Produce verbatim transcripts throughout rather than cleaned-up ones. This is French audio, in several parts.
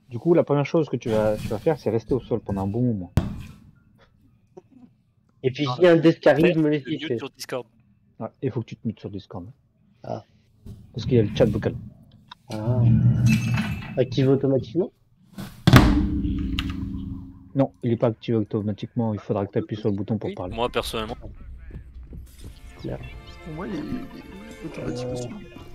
Du coup, la première chose que tu vas, tu vas faire, c'est rester au sol pendant un bon moment. Et puis s'il y a un death qui arrive, me laisse mute discret. sur Discord. Ah, il faut que tu te mutes sur Discord. Ah. Parce qu'il y a le chat vocal. Ah. Active automatiquement? Non, il n'est pas activé automatiquement, il faudra que tu appuies sur le bouton pour Oui. parler. Moi, personnellement. Pour moi, il est automatique aussi.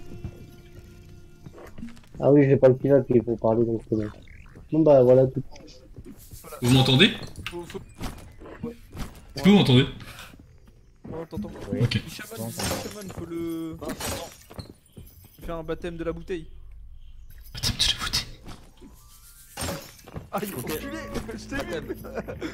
Ah oui, je l'ai pas le pilote il faut parler donc c'est bon. Bon bah voilà tout. Vous m'entendez? Faut, faut... Est-ce que vous m'entendez? Oh, t'entends? Oui. Ok. Shaman, Shaman, faut le... Faut faire un baptême de la bouteille. Putain, je l'ai foutu. Aïe, enculé. Je t'ai vu.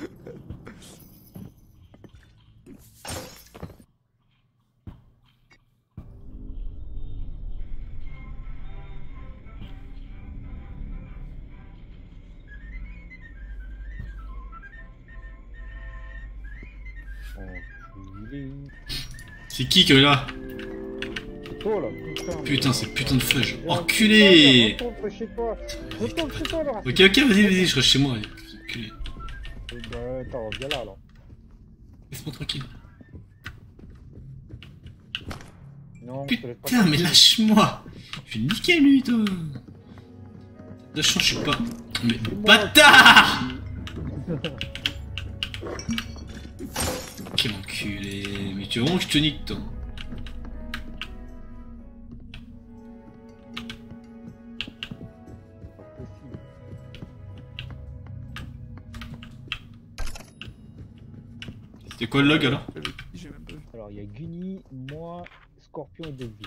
C'est qui qui est là? C'est toi là, putain. Putain, c'est putain de fudge. Enculé! Retourne chez toi. Retourne chez toi là. Ok, ok, vas-y, vas-y, je reste chez moi. Enculé. Bah attends, viens là alors. Laisse-moi tranquille. Non, je te laisse pas Putain, mais tranquille. lâche-moi! Je vais niquer lui, toi! De chance, je suis pas. Mais bâtard! Quel enculé! Mais tu veux vraiment que je te nique, toi? C'était quoi le log alors? J'ai même pas vu. Alors il y a Guni, moi, Scorpion et Dogby.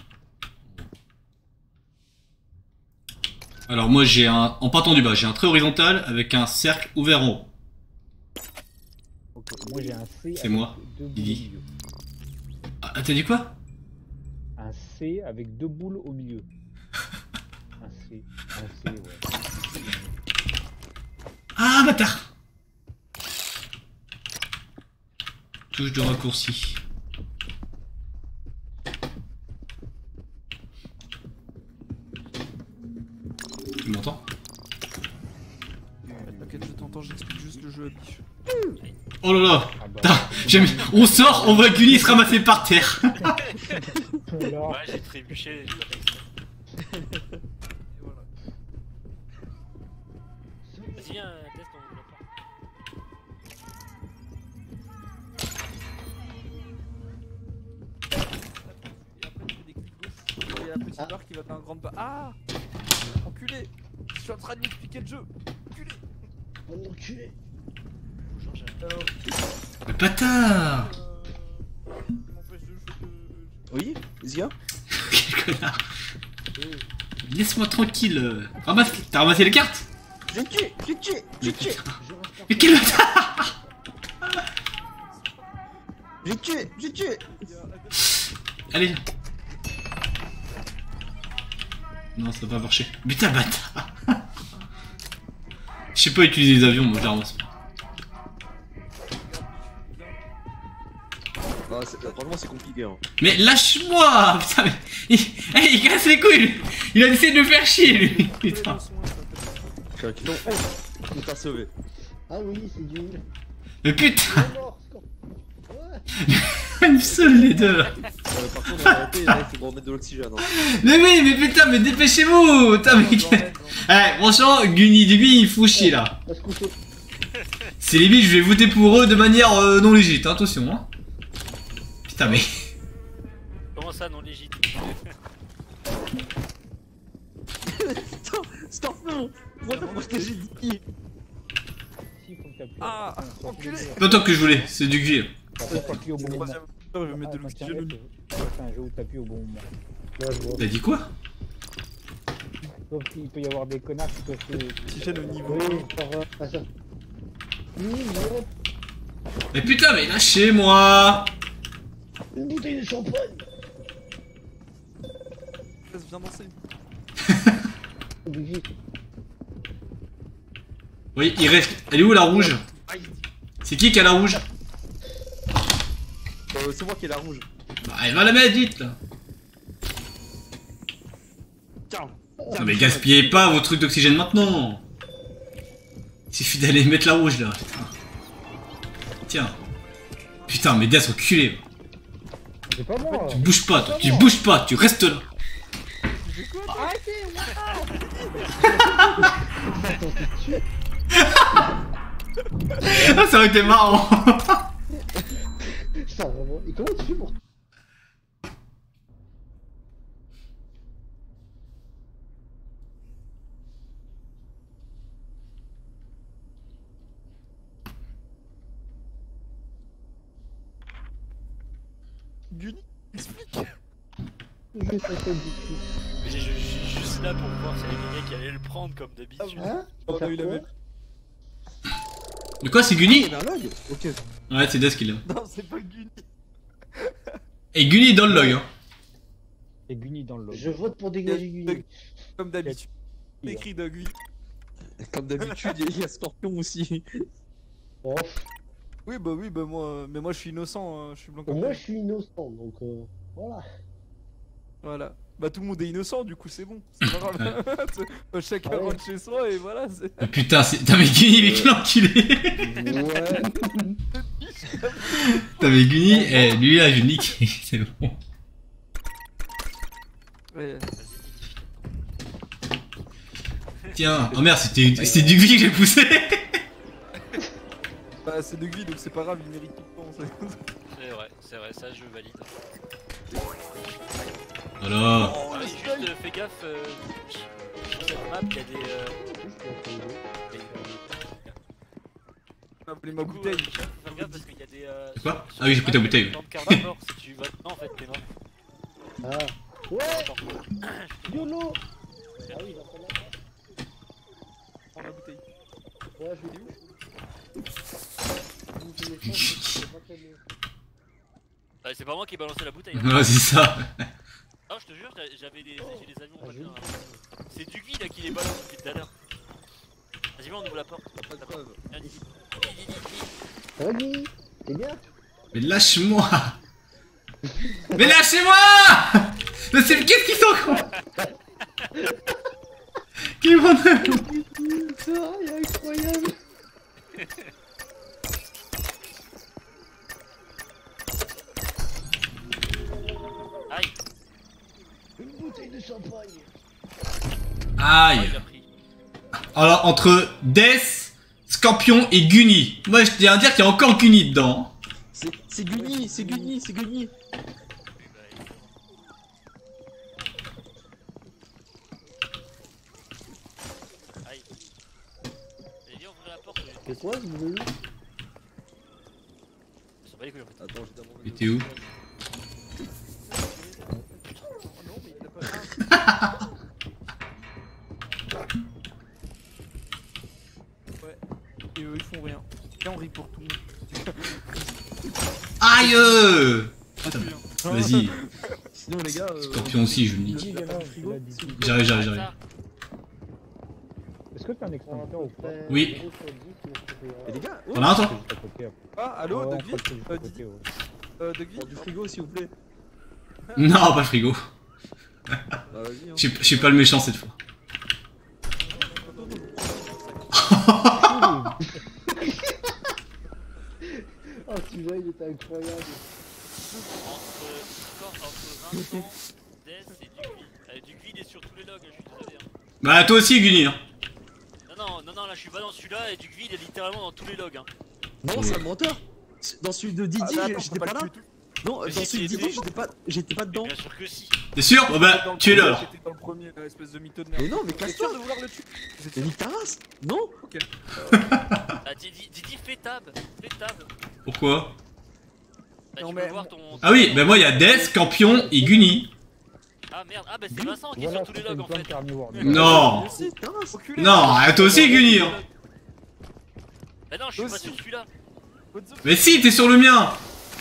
Alors moi j'ai un... En partant du bas, j'ai un trait horizontal avec un cercle ouvert en haut. Ok, moi j'ai un C. C'est avec moi, deux boules Didi. au milieu. Ah, t'as dit quoi? Un C avec deux boules au milieu. Un C, un C, ouais. Ah, bâtard! Touche de raccourci. Tu m'entends? T'inquiète, je t'entends, j'explique juste le jeu à biche. Oh là là! Ah bah, Putain, j'aime- on sort, on voit Gulli se ramasser par terre! voilà. Ouais, j'ai trébuché. j'ai pas fait exprès. Et voilà. Vas-y, viens, teste ton laptop. Et après, tu fais des clics gauche. Il y a la petite Ah. barre qui va dans un grand bas. Ah! Enculé! Je suis en train de m'expliquer le jeu! Enculé! Mon enculé. Bonjour, j'ai- Alors, Le bâtard! euh... ça m'empêche de jouer de... Oui, Zia. Quel connard! Laisse-moi tranquille! Ramasse... T'as ramassé les cartes? Je vais te tuer, je vais te tuer, je vais te tuer, Mais quel bâtard! je vais te tuer, je vais te tuer. Allez! Non, ça va pas marcher. Putain, bâtard! Je sais pas utiliser les avions, moi je les ramasse. Ah, c'est- franchement, c'est compliqué. Hein. Mais lâche-moi! Putain, mais... Il... Hey, il casse les couilles, lui. Il a essayé de me faire chier, lui! Putain! Je suis un kiton. Oh, on t'a sauvé. Ah oui, c'est du. Mais putain! Il est mort, Scorpion. Ouais. Ils me saoulent les deux! Euh, par contre, on va arrêter, là, il faut remettre de l'oxygène. Hein. Mais oui, mais putain, mais dépêchez-vous! Putain, mais... Eh, franchement, Guni Dubi, il faut chier, là. On va se coucher. C'est limite, je vais voter pour eux de manière euh, non légitime, attention, hein. Putain, mais... Comment ça, non légitime? Stop, stop, non. Moi, t'as projeté, j'ai dit. Si, faut que t'appuies. Ah, Attention, enculé. sur Pas tant que je voulais, c'est du cuir. le bouton. T'appuies au bon moment. Troisième. Je vais mettre de Ah, l'oxygène. Internet, euh, C'est un jeu où t'appuies au bon moment. Là, je vois. T'as dit quoi? Sauf qu'il peut y avoir des connards qui peuvent se... Oxygène au niveau. Oui, ça va. Ah, ça. Oui, non. Mais putain, mais lâchez-moi! Une bouteille de champagne. Laisse, viens danser. Obligé. Oui, il reste... Elle est où, la rouge? C'est qui qui a la rouge? Euh, c'est moi qui ai la rouge. Bah, elle va la mettre, vite, là. Tiens. Non mais gaspillez pas vos trucs d'oxygène maintenant. Il suffit d'aller mettre la rouge là. Putain. Tiens. Putain, mais Death enculé. C'est pas moi. Tu bouges pas, toi. Tu bouges pas, tu restes là. Arrêtez, Ah, ça aurait été marrant. Putain, vraiment. Et comment tu fais pour... Gunny, explique. Je vais sauter du cul. Mais je je- je suis juste là pour voir s'il y avait quelqu'un qui allait le prendre comme d'habitude. Hein? On a eu la Faire même. De quoi, c'est Il Gunny? y avait un log. Ok. Ouais, c'est Death qui l'a. Non, c'est pas Gunny. Et Gunny est dans le log, hein. Et Gunny dans le lot. Je vote pour dégager Gunny. Comme d'habitude. Écrit de Gunny. Comme d'habitude, il y a Scorpion aussi. Bon, Oui, bah oui, bah moi, mais moi je suis innocent, hein, je suis blanc comme moi neige. je suis innocent, donc euh, voilà. Voilà. Bah tout le monde est innocent, du coup c'est bon. C'est pas grave. C'est- bah, chacun Ah ouais. rentre chez soi et voilà. c'est- Oh, putain, c'est. Putain, mais Gunny, mais quel enculé. Ouais. Putain, mais Gunny, eh, lui là, je nique. C'est bon. Ouais. Tiens, oh merde, c'était c'était du Gunny que j'ai poussé. Bah c'est de Gunny, donc c'est pas grave, il mérite tout le temps. c'est- C'est vrai, c'est vrai, ça je valide. Voilà. Ah oui, juste euh, fais gaffe, euh, sur cette map il y a des... Euh, des Ah, voulez ma du coup, bouteille. euh, faut faire gaffe parce qu'il y a des... Euh, C'est quoi sur- sur Ah oui, j'ai cette pris ta map, bouteille, il y a une carnivore, si tu vas dedans en fait t'es mort. Ah. Ouais. Attends. YOLO. Ah oui, dans celle-là. Prends ma bouteille. Ouais, je l'ai vu. Vous voulez pas, c'est pas comme- Bah, c'est pas moi qui ai balancé la bouteille. Hein. Ouais, c'est ça. Non, je te jure, j'a- j'avais des, j'ai des avions. Ah, pas je- bien. C'est du là qui les balance depuis tout à l'heure. Vas-y, viens, on ouvre la porte. Pas de preuve. Viens, Didi. Didi, Didi, Didi. Ça va, Guy? T'es bien? Mais lâche-moi. Mais lâchez-moi. Mais c'est qu'est-ce qu'ils sont cons. Qui m'en a. Ça, il est incroyable. Aïe. Une bouteille de champagne. Ah, Aïe. il a pris. Alors, entre Death, Scorpion et Gunny. Moi, je tiens à dire qu'il y a encore Gunny dedans. C'est c'est Gunny, c'est Gunny, c'est Gunny. Aïe. Et viens ouvrir la porte. C'est quoi, vous voulez? Ils sont pas les couilles en fait. Attends, j'ai demandé. Mais t'es où? Oh non, mais il y en a pas. Ouais. Et eux ils font rien. Là on rit pour tout le monde. Aïe. euh. Attends, vas-y. Sinon, les gars. euh, Scorpion aussi, je le nique. Guy, viens là, frigo, il a dit- s'il vous J'arrive, j'arrive, j'arrive. Ça, Est-ce que t'as un extincteur ou pas? Oui. Et les gars, oh, T'en as un, toi? Juste à côté, après. Ah, allô, Ouais, on Dugville fera le truc juste à Euh, côté, Didi ouais. Euh, Dugville pour du frigo, s'il vous plaît. Non, pas le frigo. Bah, vas-y, hein. Je suis- je suis pas le méchant cette fois. Oh, celui-là, il était incroyable. entre, encore entre Vincent, Death et Dugville. Euh, Dugville est sur tous les logs, hein, je suis désolé. Hein. Bah, toi aussi, Gunny. Hein. Non, non, non, non, là je suis pas dans celui-là et Dugville est littéralement dans tous les logs. Hein. Non, c'est un menteur. Dans celui de Didi, Ah, mais attends, j'étais faut pas le là. tuer tout. Non, Mais dans si, celui de si, Didi, si. j'étais pas, j'étais pas dedans. Bien sûr que si. T'es sûr? Bah, Dans bah, le tu es là premier, alors. J'étais dans le premier, euh, espèce de mytho de merde. Mais non, mais T'es casse-toi. sûr de vouloir le tuer Mais nique ta race. Non. Ah, Didi, Didi, fais tab, fais tab. Pourquoi? Bah, Non, tu mais- peux voir ton. Ah oui, bah moi, il y a Death, Scorpion et Gunny. Ah merde, ah bah c'est Vincent qui est Voilà, sur tous les c'est logs une en plante fait. carnivore. Non. Mais si, ta race. Enculé. Non, ah, toi aussi, Gunny. Hein. Bah non, je suis pas Aussi. sur celui-là. What the- Mais si, t'es sur le mien.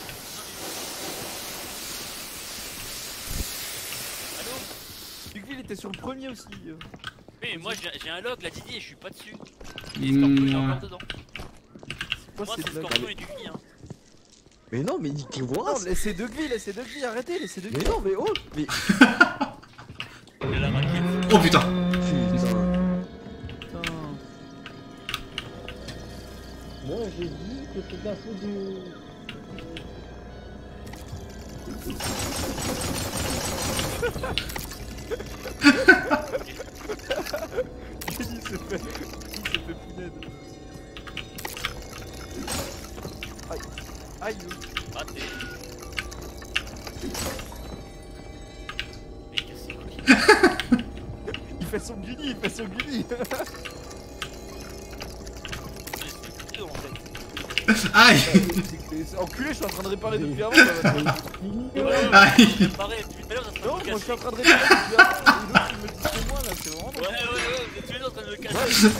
Allô? Dugville était sur le premier aussi. euh. Oui, mais moi j'ai j'ai un log, la Didi, et je suis pas dessus. Et Mmh, Scorpion, il est ouais. encore dedans. Quoi, Moi c'est c'est de la- Scorpion et Dugville. Hein. Mais non, mais nique vos Non, races. laissez Dugville, laissez Dugville, arrêtez, laissez Mais Dugville. non, mais oh. Mais. Il a la raquette. Oh putain. Putain. Putain. J'ai dit que c'était un peu de... Kenny s'est fait... Il s'est fait punaise. Aïe. Aïe. Raté. Mais qu'est-ce que c'est quoi? Il fait son Gunny, il fait son Gunny. C'est en fait. Aïe. C'est enculé, je suis en train de réparer depuis avant. Ça va. Aïe. C'est pareil, depuis tout à l'heure, ça se Non, passe moi je suis en train de réparer depuis avant. Et l'autre il me dit c'est moi là, c'est vraiment. Ouais, ouais, ouais, vous êtes tous les deux en train de le cacher.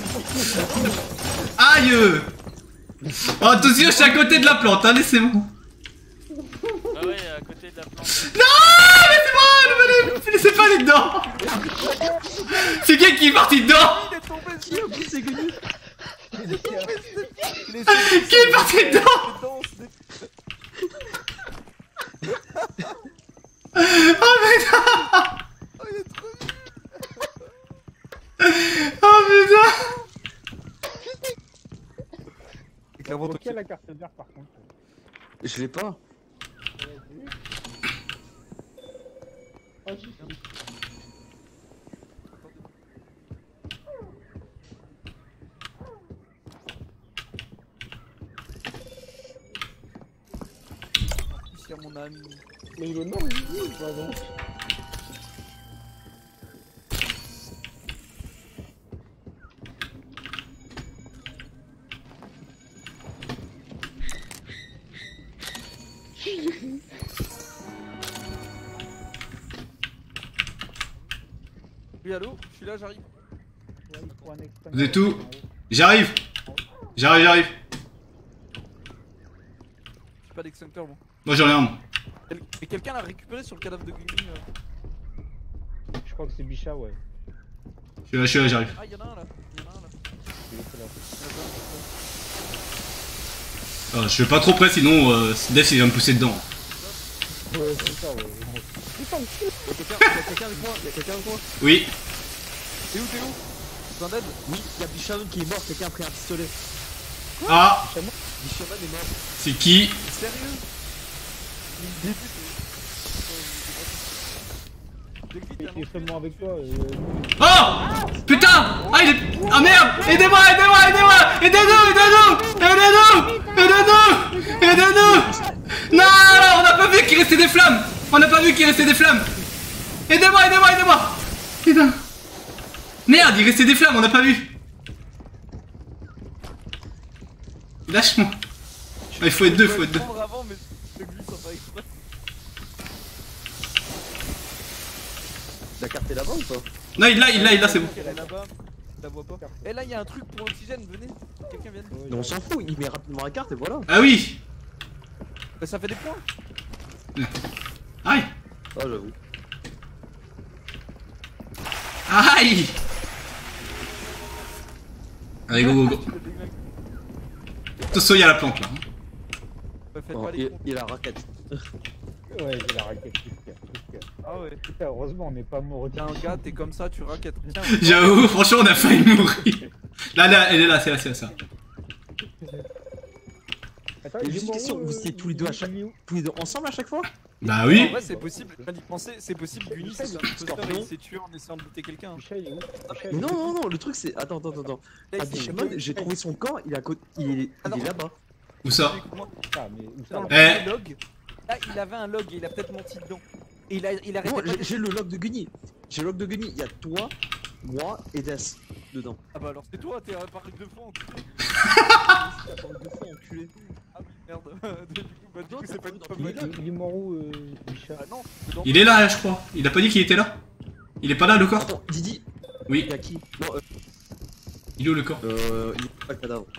Aïe. Oh, attention, je suis à côté de la plante, hein, laissez-moi. Ah ouais, à côté de la plante. Non, laissez-moi, ne me laissez pas aller dedans. C'est qui qui est parti dedans? Il est tombé Qui a pris ses guenilles? Il est tombé. Qui est parti dedans? Oh putain. Oh, il est trop nul. Oh putain. C'est clairement toi Qui a la carte verte par contre? Je l'ai pas. Ah, si, si. Ici à mon ami. Mais il est mort, lui, ou pas, donc? Oui, allô? Je suis là, j'arrive. Ouais, il faut un extincteur. Vous êtes où? J'arrive. J'arrive, j'arrive. J'ai pas d'extincteur, moi. Moi j'en ai un. Quel- Mais quelqu'un l'a récupéré sur le cadavre de Gunny. euh. Je crois que c'est Bicha, ouais. Je suis là, je suis là, j'arrive. Ah, y'en a un là. Y'en a un là. Il était là. Oh, je fais pas trop près sinon euh, Death il va me pousser dedans. Ouais, c'est ça, ouais. Y'a quelqu'un y'a quelqu'un avec moi? Y'a quelqu'un avec moi? Oui. T'es où, t'es où? Besoin d'aide? Oui, y'a Bichaman qui est mort, quelqu'un a pris un pistolet. Ah, Bichaman est mort. c'est qui? Sérieux? Il me débute. Il est seulement avec toi. Euh... Oh putain. Ah il est... Ah merde. Aidez-moi, aidez-moi, aidez-moi. Aidez-nous, aidez-nous. Aidez-nous. Aidez-nous. Aidez-nous. Non, on n'a pas vu qu'il restait des flammes. On n'a pas vu qu'il restait des flammes. Aidez-moi, aidez-moi, aidez-moi. Putain. Merde, il restait des flammes, on n'a pas vu. Lâche-moi. Ah, il faut être deux, il faut être deux. Avant, mais je glisse sans faire exprès. La carte est là-bas ou pas? Non, il l'a, il l'a, il l'a, c'est bon. Elle est là-bas. Je la vois pas. Et là, il y a un truc pour l'oxygène, venez. Quelqu'un vienne. Mais on s'en fout, il met rapidement la carte et voilà. Ah oui. Bah, ça fait des points. Aïe. Ah, j'avoue. Aïe. Allez, go, go, go. Attention, il y a la plante là. Bah, faites Oh, pas les il, cons. il a la raquette. Ouais, j'ai la raquette qui se casse, qui se casse. Ah ouais. Putain, heureusement, on n'est pas mort. T'es un gars, t'es comme ça, tu raquettes. Tiens, J'avoue, franchement, on a failli mourir. Là, là, elle est là, c'est là, c'est là, c'est là. Attends, Et il est juste une mort question, où, vous euh, étiez tous les deux à chaque- il est où? Tous les deux ensemble à chaque fois? Bah en oui. vrai, c'est possible. Je viens d'y penser, c'est possible. Gunny, c'est un imposteur et il s'est tué en essayant de buter quelqu'un. Bicha, il est où? Bicha, il Mais est non, où? non, non, le truc c'est. Attends, attends, attends. Là, À il s'est- Bichaman, j'ai trouvé son corps, il est à côté. Il est, Ah non. il est là-bas. Où ça? Écoute-moi. Ah, mais où ça? Dans le là Eh. premier log, là, il avait un log et il a peut-être menti dedans. Et il a, il a Non, arrêté pas j'ai- de- j'ai le log de Gunny. J'ai le log de Gunny. Il y a toi, moi et Death dedans. Ah bah alors c'est toi, t'es apparu deux fois enculé. T'as parlé deux fois, enculé. Ah oui, merde. Du coup, bah, du Non, coup, t'as c'est pas pas une dans preuve tous les de- logs. Il est mort où, euh, Bicha? Ah non, dedans. Il est là, je crois. Il a pas dit qu'il était là? Il est pas là, le corps? Attends, Didi, Oui. il y a qui? Non, euh, Il est où le corps? euh, il est pas le cadavre.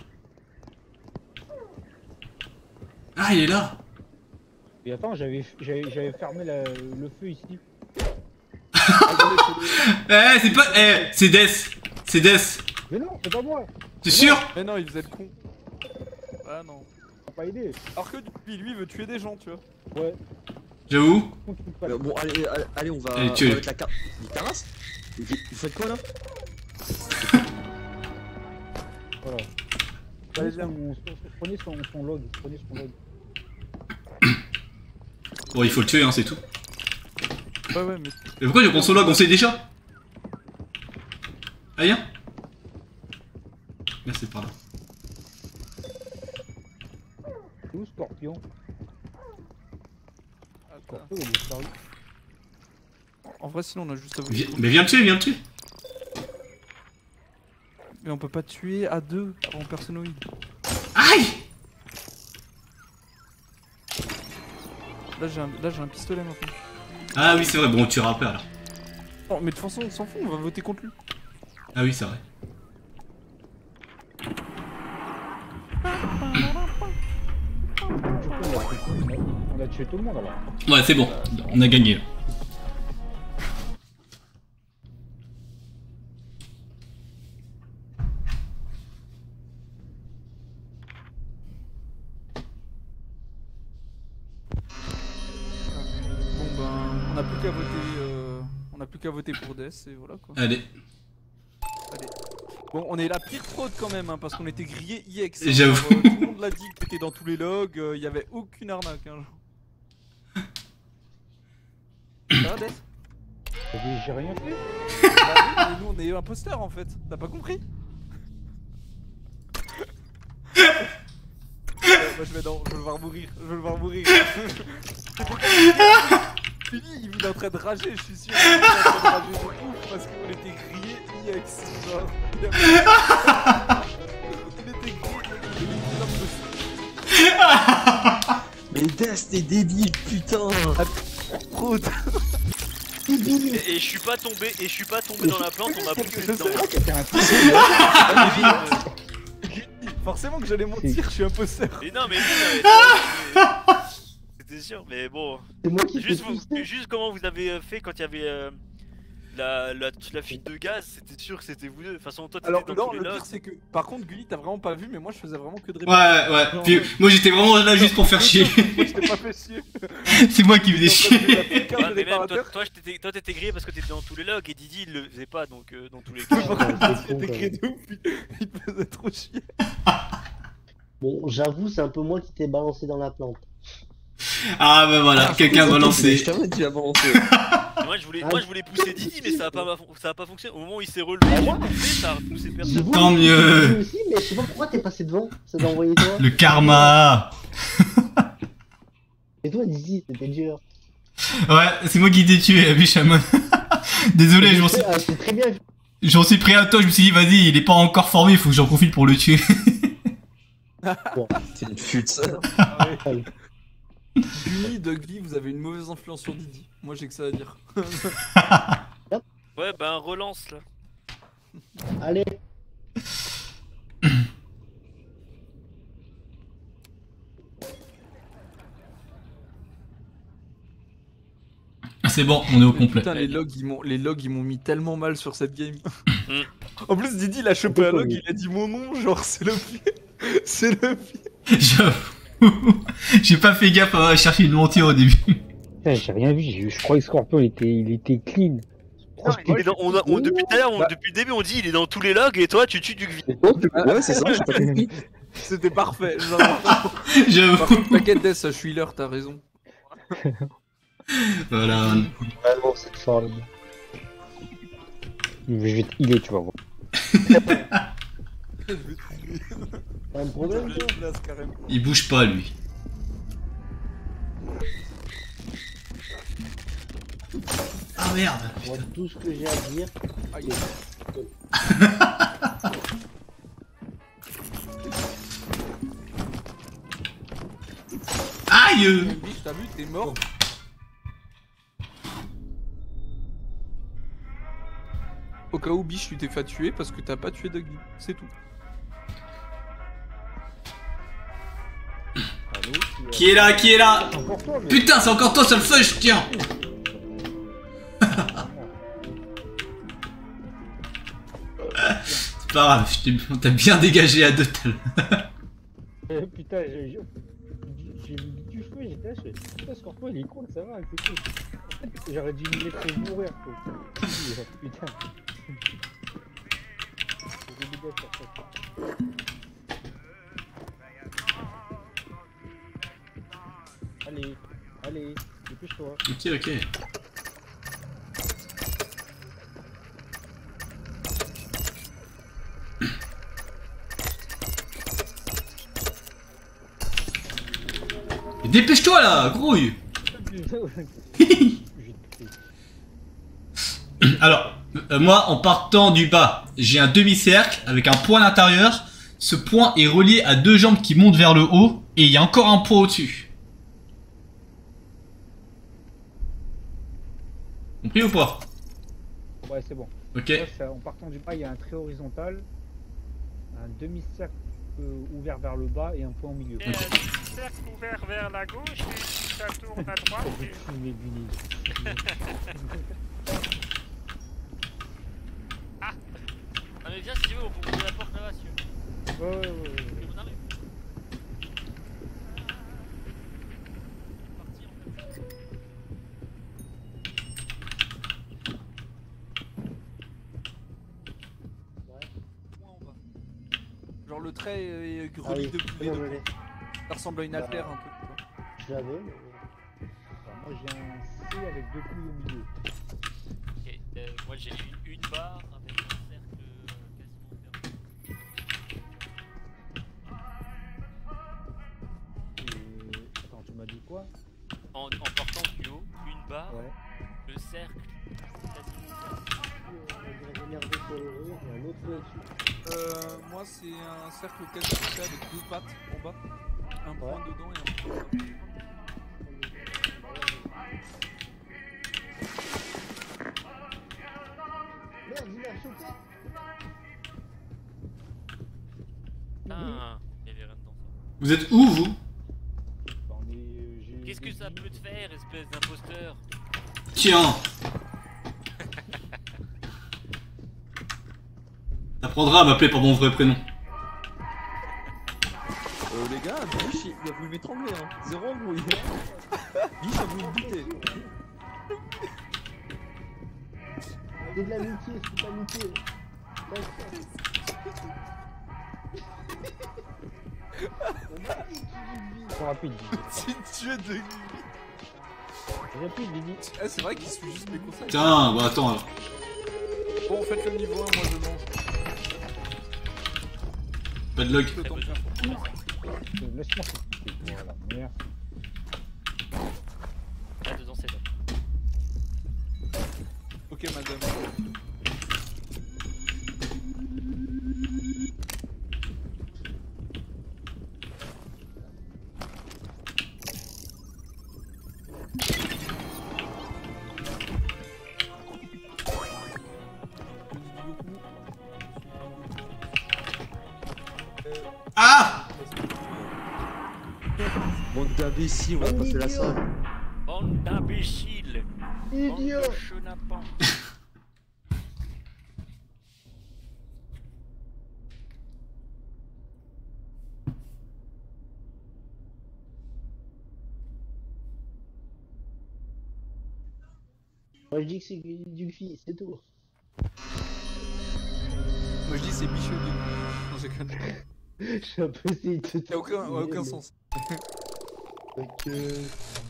Ah, il est là. Et attends, j'avais j'avais j'avais fermé la- le feu ici. Eh, c'est pas... Eh, c'est Death. C'est Death. Mais non, c'est pas moi. T'es sûr? Mais non, il faisait le con. Ah non. T'as pas aidé. Alors que lui, lui, il veut tuer des gens, tu vois. Ouais. J'avoue. Contre pas Euh, bon, allez, allez, allez, on va, Allez, on tuez. va mettre la carte. Il terrasse. Vous vous faites quoi là? Voilà. Prenez son, prenez son, son log, prenez son log. Bon, il faut le tuer, hein, c'est tout. Ouais, ouais, mais. Mais pourquoi je prends son log? On sait déjà. Ah, viens. Viens, c'est par là. Où Scorpion? Attends. Scorpion, il est disparu. En vrai, sinon, on a juste à vous. Viens- Mais viens le tuer, viens le tuer. Mais on peut pas tuer à deux avant personnoïde. Aïe! Là, j'ai un... Là, j'ai un pistolet maintenant. Ah oui, c'est vrai, bon, on le tuera après alors. Non, mais de toute façon, on s'en fout, on va voter contre lui. Ah oui, c'est vrai. Du coup, on a, tué, on a tué tout le monde alors. Ouais, c'est bon, on a gagné là. Bon ben, on a plus qu'à voter. Euh... On a plus qu'à voter pour Death et voilà quoi. Allez. Allez. Bon, on est la pire fraude quand même, hein, parce qu'on était grillé I X. hein. J'avoue. Genre, euh, tout le monde l'a dit que t'étais dans tous les logs, il euh, y avait aucune arnaque. Hein, genre. Ça va, Death? J'ai dit, j'ai rien fait. Bah oui, mais nous on est imposteurs en fait, t'as pas compris? Ouais, moi je vais dans, je veux le voir mourir, je veux le voir mourir. Lui, il est en train de rager, je suis sûr. Il est en train de rager de ouf parce qu'on était grillé I X. Genre, il avait... on était grillé, il avait Mais Death, t'es débile, putain. fraude. Et, et je suis pas tombé, et je suis pas tombé dans la plante, on m'a poussé dedans. Forcément que j'allais mentir, je suis imposteur. Mais non, mais oui, non, mais c'était sûr, mais bon. C'est moi qui Juste, fais vous- tout ça. juste comment vous avez euh, fait quand il y avait euh, la, la, la fuite de gaz, c'était sûr que c'était vous deux. De toute façon, toi t'étais Alors dans non, tous les le logs. pire c'est que, par contre Gulli t'as vraiment pas vu, mais moi je faisais vraiment que de Ouais, répondre. ouais. Genre, Puis, moi j'étais vraiment là juste pour faire chier. Moi je t'ai pas fait chier. C'est moi qui faisais chier. Ouais, mais même toi, toi, je t'étais- toi t'étais grillé parce que t'étais dans tous les logs et Didi il le faisait pas donc euh, dans tous les cas. Par contre, c'est il con, était quand grillé même. de ouf, il- il me faisait trop chier. Bon, j'avoue, c'est un peu moi qui t'ai balancé dans la plante. Ah bah voilà, quelqu'un doit Je lancer. t'avais dit avant. Moi je voulais, moi je voulais pousser Didi mais ça a pas, ça a pas fonctionné. Au moment où il s'est relevé, j'ai poussé, ça a repoussé personne. Tant mieux. Moi aussi, mais je sais pas pourquoi t'es passé devant. Ça t'a envoyé toi. Le karma. Et toi, Dizzy, c'était dur. Ouais, c'est moi qui t'ai tué, Bishamon. Désolé, je m'en suis, Ah, c'est très bien. j'en suis pris à toi, je me suis dit, vas-y, il est pas encore formé, faut que j'en profite pour le tuer. T'es une futsal. Gulli, Dugly, vous avez une mauvaise influence sur Didi. Moi j'ai que ça à dire. Ouais, bah relance là. Allez. C'est bon, on est au Mais complet. Putain, les logs ils m'ont les logs ils m'ont mis tellement mal sur cette game. Mm. En plus Didi il a chopé un log, il a dit mon nom, genre c'est le pire. C'est le pire. J'avoue. J'ai pas fait gaffe à chercher une mentir au début. Putain, j'ai rien vu, j'ai- je croyais que Scorpion il était, il était clean. Non, il est dans- on a- on- depuis tout à l'heure, on- depuis le début on dit il est dans tous les logs et toi tu tues du Gvi. Ouais, c'est ça, j'ai pas compris. C'était parfait. Genre, par J'avoue. contre, t'inquiète Death, je suis l'heure, t'as raison. Voilà. Vraiment, cette forme. Je vais te healer, tu vas voir. T'as un problème, toi? Place, carrément. Il bouge pas, lui. Ah merde. Moi, tout ce que j'ai à dire, Aïe. Aïe. Biche, t'as vu, t'es mort. Au cas où Biche, tu t'es fait tuer parce que t'as pas tué Dugly. C'est tout. Qui est là, qui est là? Encore toi, mais. Putain, c'est encore toi, seul feuille, tiens. C'est pas grave, je t'ai- on t'a bien dégagé à deux tel. Euh, Putain, j'ai j'ai- j'ai vu du feu, j'étais là, je fais, putain, Scorpion il est con, ça va, c'est tout. En fait, j'aurais dû me laisser mourir, quoi. Putain. J'ai des gars sur ça. Allez, allez, dépêche-toi. Ok, ok. Mais dépêche-toi là, grouille. Alors, euh, moi, en partant du bas, j'ai un demi-cercle avec un point à l'intérieur. Ce point est relié à deux jambes qui montent vers le haut. Et il y a encore un point au-dessus. Compris ou pas? Ouais, c'est bon. Ok. Là, ça, en partant du bas, il y a un trait horizontal, un demi-cercle euh, ouvert vers le bas et un point au milieu. Et un cercle ouvert vers la gauche et ça tourne à droite. Oh, Et... putain, mais Guni. Ah mais viens si tu veux, on peut ouvrir la porte là-bas si tu veux. Ouais, ouais, ouais, ouais. On arrive. Genre le trait est Ah relié oui, depuis les non, deux. mais- Ça ressemble à une alter un peu. je l'avais, mais... Enfin, moi j'ai un C avec deux couilles au milieu. Ok, euh, moi j'ai une, une barre avec un cercle euh, quasiment fermé. Et... Attends, tu m'as dit quoi? En, en partant du haut, une barre, Ouais. le cercle quasiment fermé. On dirait énervé sur le haut, et un autre au-dessus. Euh, moi c'est un cercle quasi fait avec deux pattes en bas. Un point Ouais. dedans et un point dedans. Merde, il a chopé. Ah, il y avait rien dedans. Vous êtes où, vous? Bah, on est... euh, j'ai- Qu'est-ce que ça peut te faire, espèce d'imposteur? Tiens. T'apprendras à m'appeler par mon vrai prénom. Euh, les gars, Biche, il a voulu m'étrangler, hein. Zéro embrouille. Biche a voulu me buter. C'est de l'amitié, c'est de l'amitié. Trop rapide, Guni. C'est tué de Guy. Trop rapide, Guni. Ah, c'est vrai qu'il suit juste mes conseils. Tiens, bah attends alors. Bon, faites le niveau un, moi je mange. Pas de log. Le temps de faire. Euh, Laisse-moi s'occuper. Voilà, merde. Là dedans c'est là. Ok, madame. Ah! Bande d'imbéciles, on va passer la salle. Bande d'imbéciles! Bande Idiot. de chenapans! Moi je dis que c'est du fils, c'est tout. Moi je dis c'est Bichot de. Non, j'ai qu'un. Je suis un peu essayé de te Ça a aucun, ouais, aucun sens. Donc euh...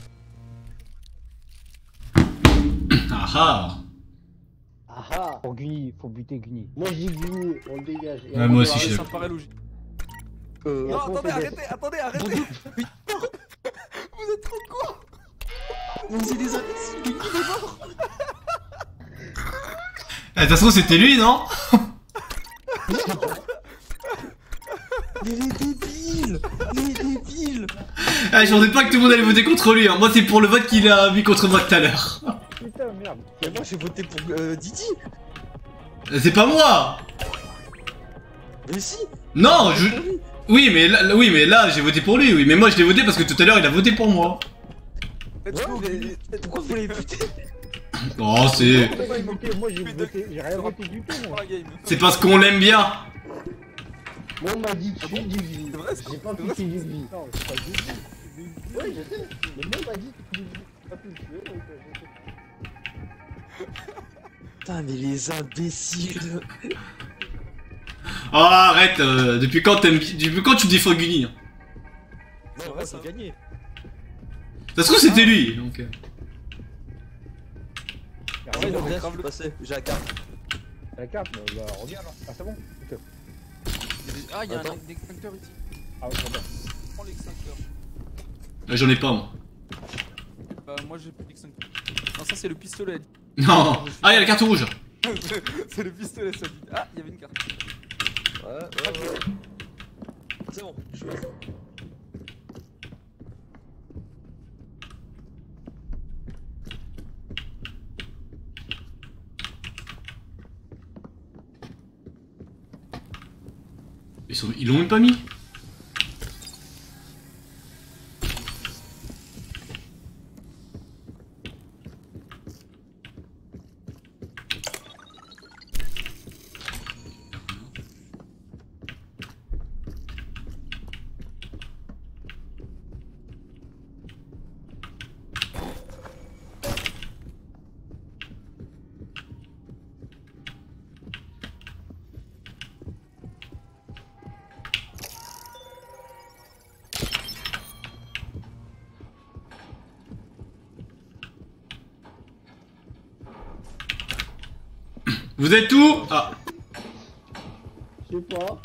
Ah ah! Ah ah. Pour Guni, faut buter Guni. Moi je dis Guni, on le dégage. Et Ouais, après, moi on aussi, va je arrêter. Ça me paraît logique. Euh, Non, après, on attendez, fait des- arrêtez, attendez, arrêtez! Vous êtes trop con! vous êtes des imbéciles, il est mort. Eh, de toute façon, c'était lui, non? Mais les débiles! Les débiles! Eh, j'en doute pas que tout le monde allait voter contre lui, hein. Moi, c'est pour le vote qu'il a mis contre moi tout à l'heure. Putain, merde. Mais moi j'ai voté pour euh, Didi! Eh, c'est pas moi! Mais si! Non, je. Pour lui. Oui, mais là, là- oui, mais là, j'ai voté pour lui, oui. Mais moi, je l'ai voté parce que tout à l'heure, il a voté pour moi. Let's Ouais, go, mais Guy. pourquoi vous l'avez buté? Oh, c'est. Pourquoi pas voter? Moi j'ai voté, j'ai rien voté du tout, Pour moi. la game. C'est parce qu'on l'aime bien. Moi on m'a dit tu es du vie. C'est vrai, c'est J'ai pas c'est vrai, piqué du vie. Non, c'est pas du tout. Ouais, je sais. Mais moi on m'a dit tu es du vie. Pas pu le tuer, donc euh, je sais. Putain, mais les imbéciles! Oh, arrête. euh, depuis quand t'aimes. Depuis quand tu défends Guni, hein? Non, vrai, vrai, ça. c'est gagné! Ça se trouve c'était lui donc. euh. Ah, Ouais, ouais, donc non, là, je suis passé, j'ai la carte. la carte, mais bah, reviens là. Ah, c'est bon. Ok. Ah, il y a Attends. un extincteur ici. Ah, ouais, c'est bon. Prends l'extincteur. Là, j'en ai pas moi. Bah, moi j'ai plus l'extincteur. Non, ça c'est le pistolet. Non. Ah, il y a la carte rouge. C'est le pistolet, ça dit. Ah, il y avait une carte. Ouais, ouais, ouais. C'est bon, je vais. Ils sont... Ils l'ont même pas mis. Vous êtes où? Ah. Je sais pas.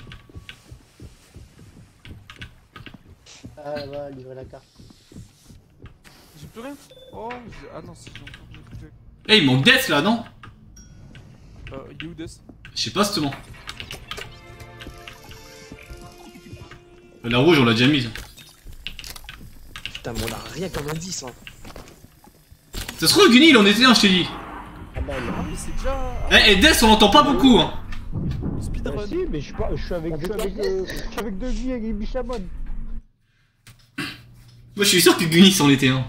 Ah, elle va livrer la carte. J'ai plus rien. Oh, j'ai- ah non, si j'ai encore des trucs. Eh, il manque Death là, non? Euh, il est où Death? Je sais pas justement. La rouge on l'a déjà mise. Putain, mais on a rien comme indice, hein. Ça se trouve Gunny il en était un, je t'ai dit. Ah bah, Ah oui, c'est déjà. Eh, et Death on l'entend pas beaucoup hein. bah Speedrun. si, mais je suis pas. Je suis avec. Je suis avec. euh, Je suis avec Denis et Bichamon. Moi je suis sûr que Gunny c'en était un.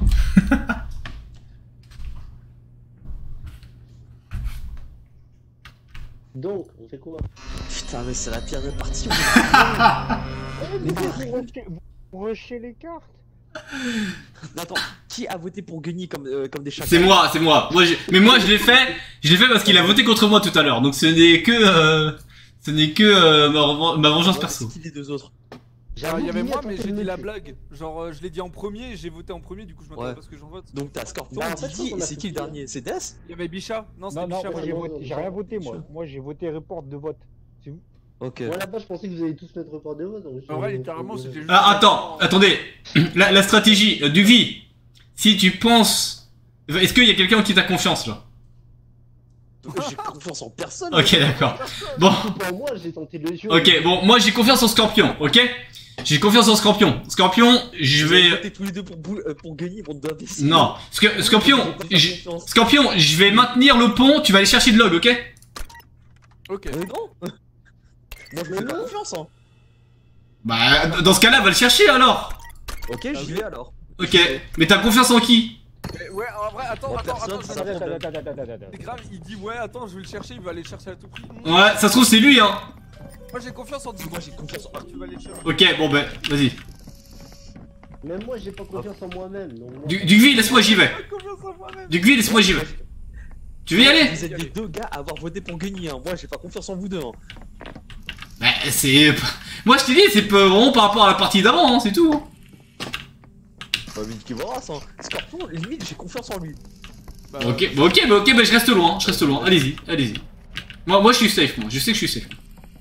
donc, on fait quoi? Putain, mais c'est la pire des parties. Mais vous rushez- vous rushez les cartes. Attends, qui a voté pour Gunny comme, euh, comme des chats? C'est moi, c'est moi. moi j'ai- Mais moi je l'ai fait. Je l'ai fait parce qu'il a voté contre moi tout à l'heure. Donc ce n'est que. euh, Ce n'est que euh, ma, revan- ma vengeance perso. C'est qui les deux autres? Ah, il y avait moi, mais j'ai dit la blague. blague. Genre, euh, je l'ai dit en premier, j'ai voté en premier, du coup je m'attendais Ouais. pas à ce que j'en vote. Donc t'as Scorpion, Bah, en fait, Didi, on et a c'est fait qui le pire. dernier? C'est Death? Il y avait Bicha? Non, c'était Non, non, Bicha. moi ouais. j'ai non, voté. non, J'ai non, rien non, voté non, moi. non. Moi j'ai voté report de vote. C'est vous. Ok. Moi là-bas, je pensais que vous alliez tous mettre report de vote. donc je- En vrai, littéralement, c'était juste. Ah, attends, attendez. La, la stratégie. Euh, Duvi, si tu penses. Est-ce qu'il y a quelqu'un qui t'a confiance là? J'ai confiance en personne. Ok, d'accord. Bon. Pour moi, j'ai tenté le jeu. Ok, bon, moi j'ai confiance en Scorpion, ok? J'ai confiance en Scorpion. Scorpion, je Vous avez vais. voté tous les deux pour, Boule- euh, pour Gunny, bande d'imbéciles. Non, Sc- Scorpion, J'ai pas ta je- confiance. Scorpion, je vais maintenir le pont, tu vas aller chercher de log, ok? Ok. Mais non. Moi je me fais pas confiance, hein. Bah, dans ce cas-là, va le chercher alors. Ok, j'y vais alors. Ok, mais t'as confiance en qui? Mais ouais, en vrai, attends, Bon, attends, personne, attends. ça je- va. Attends, attends, attends, attends, attends. C'est grave, il dit ouais, attends, je vais le chercher, il va aller le chercher à tout prix. Ouais, ça se trouve c'est lui, hein. Moi j'ai confiance en Didi. Moi, j'ai confiance en- Tu vas aller le chercher. Ok, bon ben, vas-y. Même moi, j'ai pas confiance en moi-même. donc moi- Du, Dugvi, laisse-moi, j'y vais. J'ai confiance en moi-même. Dugvi, laisse-moi, j'y vais. Tu veux y aller? Vous êtes les deux gars à avoir voté pour Gunny, hein. Moi j'ai pas confiance en vous deux, hein. Bah, c'est. Moi je t'ai dit, c'est pas vraiment par rapport à la partie d'avant, hein, c'est tout. hein. Pas lui qui verra ça. Scorpion, limite, j'ai confiance en lui. Bah, Ok, bah, ok, bah, ok, bah, je reste loin, je reste loin. Allez-y, allez-y. Moi, moi je suis safe, moi, je sais que je suis safe.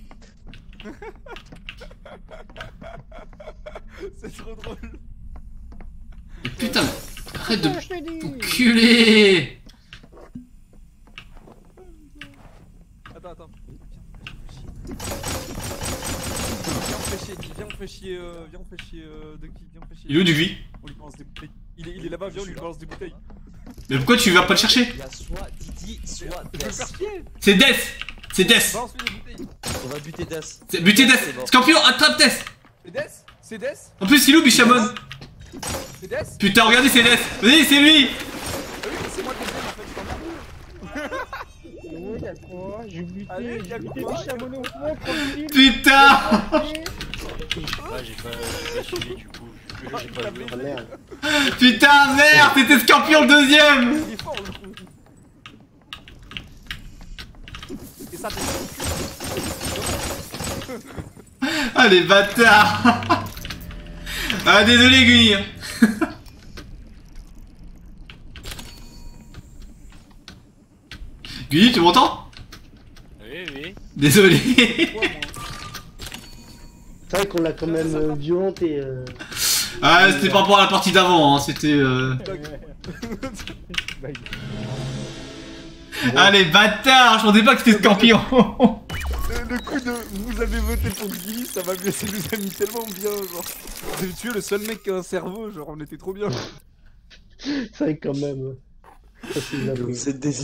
c'est trop drôle. Mais putain, arrête de Je t'ai dit. enculer. Attends, attends. Viens, on fait chier, viens, on fait chier, euh, viens, on fait chier, euh, de qui? Viens, on fait chier. Il est où Dugvi? On lui balance des bouteilles. Il est, il est là-bas, viens, on lui balance des bouteilles. Mais pourquoi tu vas pas le chercher? Il y a soit Didi, soit Je vais le faire Death. chier. C'est Death. C'est Death. Balance-lui des bouteilles. On va buter Death. C'est buter C'est Death. bon. Scorpion, attrape Death. C'est Death? C'est Death? En plus, il est où Bichamon? C'est Death? Putain, regardez, c'est Death. Vas-y, c'est lui. Ah oui, mais c'est moi le deuxième en fait, je t'emmerde. Ouais, y'a quoi? J'ai buté. Allez, J'ai y'a buté quoi? Bichamon au fond, tranquille. Putain. Ah, j'ai pas, j'ai pas suivi du coup. Vu que j'ai pas vu. Ah merde. Putain, merde, c'était Scorpion le deuxième. Il est fort le coup. Et ça, t'es Ah, les bâtards. Ah, désolé, Gunny. Guy, tu m'entends? Oui, oui. Désolé. C'est vrai qu'on l'a quand même euh, violente et. Euh... Ah, c'était par rapport à la partie d'avant, hein, c'était... Euh... Allez, bâtard, je pensais pas que c'était Scorpion. Le, le coup de vous avez voté pour Guy, ça m'a blessé, nous a mis tellement bien, genre. J'ai tué le seul mec qui a un cerveau, genre on était trop bien. C'est vrai quand même. Ça, c'est la Donc, c'est des.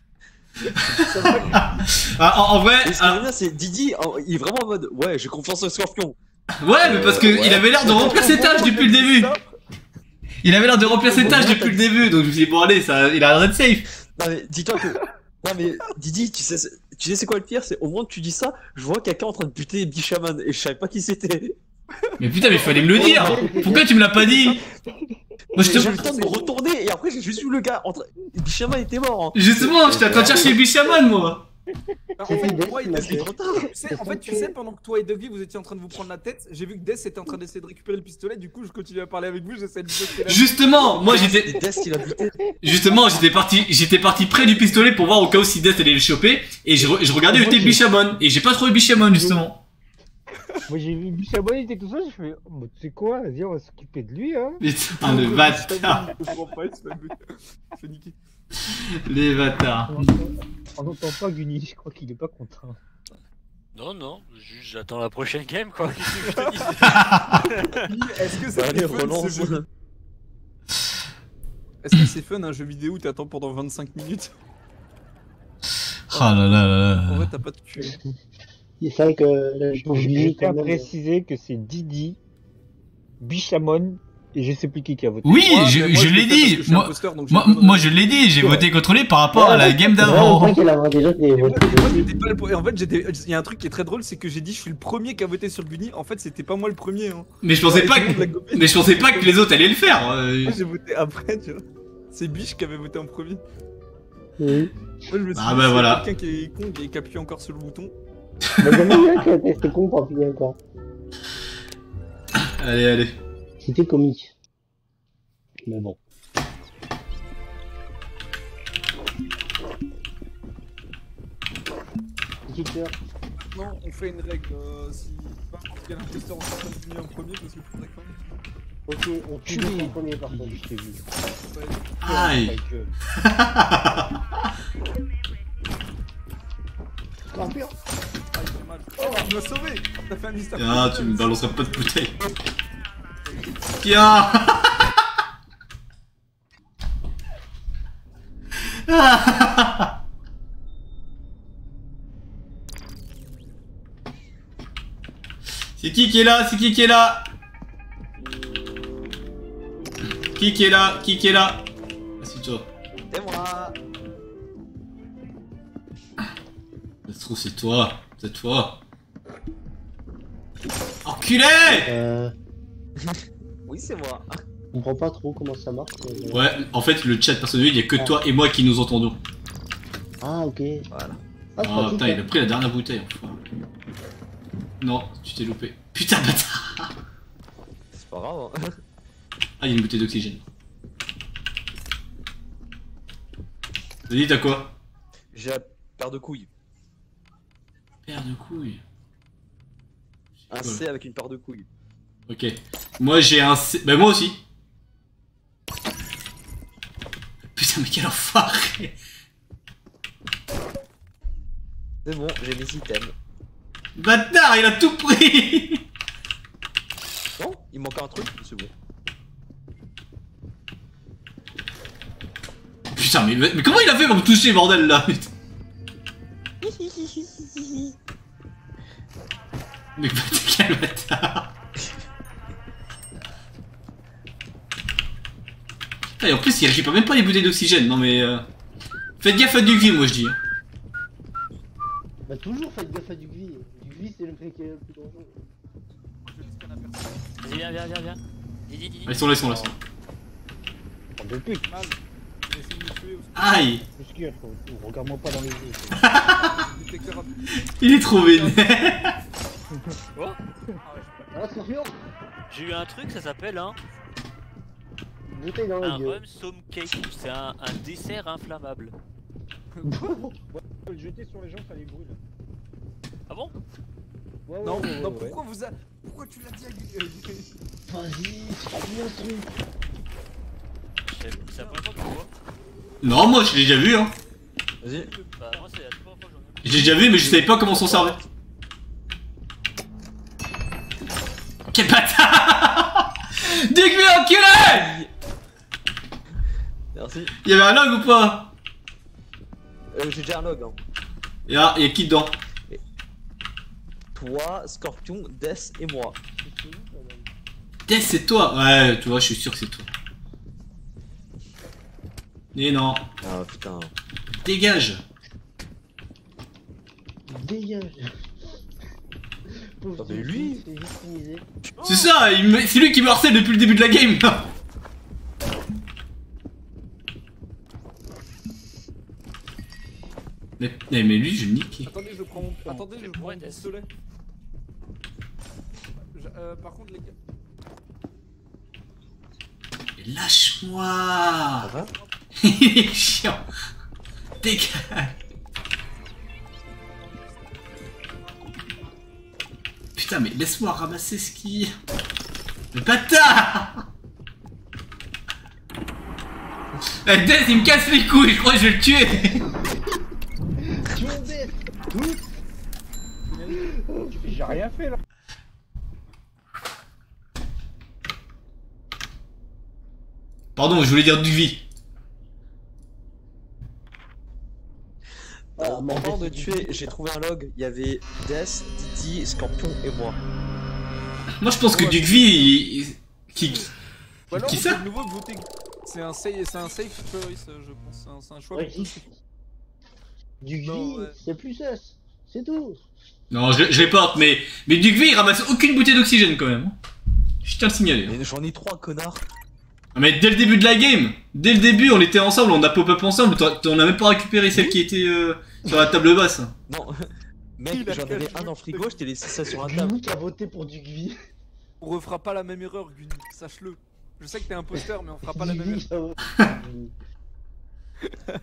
Ah, en, en vrai... Et ce que ah, j'aime bien, c'est Didi, en- il est vraiment en mode ouais, j'ai confiance en Scorpion. ouais, mais parce que Euh, ouais. il avait l'air de remplir ses tâches depuis le début. Il avait l'air de remplir ses tâches depuis le début, donc je me suis dit, bon allez, ça, il a l'air d'être safe. Non mais dis-toi que. Non mais Didi, tu sais, tu sais c'est quoi le pire? C'est au moment que tu dis ça, je vois quelqu'un en train de buter Bishaman et je savais pas qui c'était. Mais putain, mais il fallait me le dire. Pourquoi tu me l'as pas dit? Moi, je J'ai eu te... le temps de me retourner et après j'ai juste vu le gars entre. Bishaman était mort. Hein. Justement, j'étais en train de chercher Bishaman, moi. En J'ai fait fait, Death moi, qui il m'a était fait. trop tard. Tu sais, en fait, tu sais, pendant que toi et Duggy vous étiez en train de vous prendre la tête, j'ai vu que Death était en train d'essayer de récupérer le pistolet, du coup je continue à parler avec vous, j'essaie de bloquer la. Justement, moi j'étais... Et Death il a buté. Justement, j'étais parti, j'étais parti près du pistolet pour voir au cas où si Death allait le choper, et je, re- je regardais où était Bishamon, et j'ai pas trouvé Bishamon justement. Moi j'ai vu Bishamon, il était tout seul, je fais, oh, bah, tu sais quoi, vas-y, on va s'occuper de lui, hein. Putain, le bâtard, Je comprends pas, il se fait bu- il se fait niquer. les bâtards. On entend- On n'entend pas Guni, je crois qu'il est pas content. Non, non, juste j'attends la prochaine game quoi. Qu'est-ce que je te dis? Est-ce que c'est Allez, fun relance. ce jeu? Est-ce que c'est fun un jeu vidéo où t'attends pendant vingt-cinq minutes? Ah là là là En là. vrai, t'as pas de cul. C'est vrai que là, je Je dis tiens à quand même. préciser que c'est Didi, Bishamon, et je sais plus qui qui a voté. Oui, Moi, je, mais moi, je le l'ai fais parce que dit. je suis Moi, imposteur, donc j'ai moi, pas de moi raison. je l'ai dit, j'ai Ouais. voté contre lui par rapport à la game Ouais, d'avant. on qu'il y a déjà qui est Et moi, voté. moi, j'étais pas le pro- et en fait, j'étais. Il y a un truc qui est très drôle, c'est que j'ai dit je suis le premier qui a voté sur Guni. En fait, c'était pas moi le premier. Hein. Mais je pensais Et pas tout le monde l'a que, copié. mais je pensais pas que les autres allaient le faire. euh. Moi, j'ai voté après, tu vois. C'est Biche qui avait voté en premier. Oui. Moi, je me suis Ah dit, bah c'est voilà. quelqu'un qui est con et qui appuie encore sur le bouton. Mais j'aime bien que c'était con pour appuyer encore. Allez, allez. C'était comique. Mais bon. Petite heure. Non, on fait une règle. Euh, si pas n'importe quel imposteur en train de finir en premier, parce que je faudrait quand même. Ok, on tue le premier par contre. Je t'ai vu. Aïe. Ta gueule. Scorpion. Ah, il fait mal. Oh, tu m'as sauvé. T'as fait un mystère. Tiens, tu me balanceras pas de bouteille. Tiens. C'est qui qui est là? C'est qui qui est là? Qui qui est là? Qui qui est là? Assieds-toi. C'est moi. Ça se trouve c'est toi. C'est toi. Enculé! Euh, Oui, c'est moi. je comprends pas trop comment ça marche. mais- Ouais, en fait le chat personnel, il y a que toi et moi qui nous entendons. Ah, ok. Voilà. Ah, c'est Oh pratique, putain, il hein. a pris la dernière bouteille enfin. Non, tu t'es loupé. Putain bâtard. C'est pas grave. Hein. Ah, il y a une bouteille d'oxygène. Vas-y, t'as quoi? J'ai la paire de couilles. Paire de couilles. Un C avec une paire de couilles. Ok. Moi j'ai un C. Bah moi aussi. Putain mais quel enfoiré. C'est bon, j'ai mes items. Bâtard, il a tout pris. Non, il manque un truc, c'est bon. Putain mais, mais comment il a fait pour me toucher bordel là? Mais quel bâtard. Putain, et en plus il récupère même pas les bouteilles d'oxygène, non mais... Euh... Faites gaffe à du vie moi je dis. Bah, toujours faites gaffe à du gris. Du gris, c'est le mec qui est le plus dangereux. Vas-y, viens, viens, viens, viens. Didi, Didi. Ah, ils sont là, ils sont là. Ils sont là. On peut plus. Mal. J'ai essayé de me tuer aussi. Aïe. Qu'est-ce qu'il y a, toi? Regarde-moi pas dans les yeux. Détecteur rapide. Il est trop vénère. Oh, Ah, Scorpion. j'ai eu un truc, ça s'appelle un, Bouteille dans la un gueule. rum somme cake. C'est un, un dessert inflammable. Faut le jeter sur les gens, ça les brûle. Ah bon? Ouais, ouais, Non, ouais, non, ouais, pourquoi vous a... Pourquoi tu l'as dit à Guy- Vas-y, c'est pas bien ce truc. C'est c'est la première fois que je le vois. Non, moi je l'ai déjà vu, hein. Vas-y. Bah, moi, c'est la première fois que j'en ai vu. Je l'ai déjà vu, mais je savais pas comment s'en servait. Quel bâtard! Déglu enculé! Merci. Il y avait un log ou pas? Euh, j'ai déjà un log. Hein. Et là, il y a qui dedans? Toi, Scorpion, Death et moi. Death, c'est toi? Ouais, tu vois, je suis sûr que c'est toi. Et non. Ah putain. Dégage. Dégage. Non, mais lui- c'est victimisé. C'est ça, il me- c'est lui qui me harcèle depuis le début de la game. mais, mais, mais lui, je le nique. Attendez, je prends mon... Attendez, je prends mon Ouais, pistolet. Je- euh, par contre, les gars... Lâche-moi. Ça va? Il est chiant. Dégage. Putain, mais laisse-moi ramasser ce qui... Le bâtard. La Death, il me casse les couilles, je crois que je vais le tuer. Tu es bête. J'ai rien fait là. Pardon, je voulais dire du vie. Au moment de tuer, j'ai trouvé un log. Il y avait Death, Didi, Scorpion et moi. Moi, je pense que Duc V, il... qui... Ou alors, Qui c'est ça de nouveau voter. C'est un, safe- c'est un safe choice, je pense. C'est un, c'est un choix. Ouais, Du Non, gris, ouais. c'est plus S. C'est tout. Non, je, je les porte, mais... Mais Duc V, il ramasse aucune bouteille d'oxygène, quand même. Je tiens à le signaler. Mais j'en ai trois, connard. Ah, mais dès le début de la game, dès le début, on était ensemble, on a pop-up ensemble, t'en t'en as même pas récupéré celle qui était euh, sur la table basse. Non. Mec, Il a j'en avais caché. un dans le frigo, je t'ai laissé ça sur un table. Guni qui a voté pour du gris. On refera pas la même erreur, Gun, sache-le. Je sais que t'es imposteur, mais on fera pas la même erreur. Guni qui a voté pour du gris.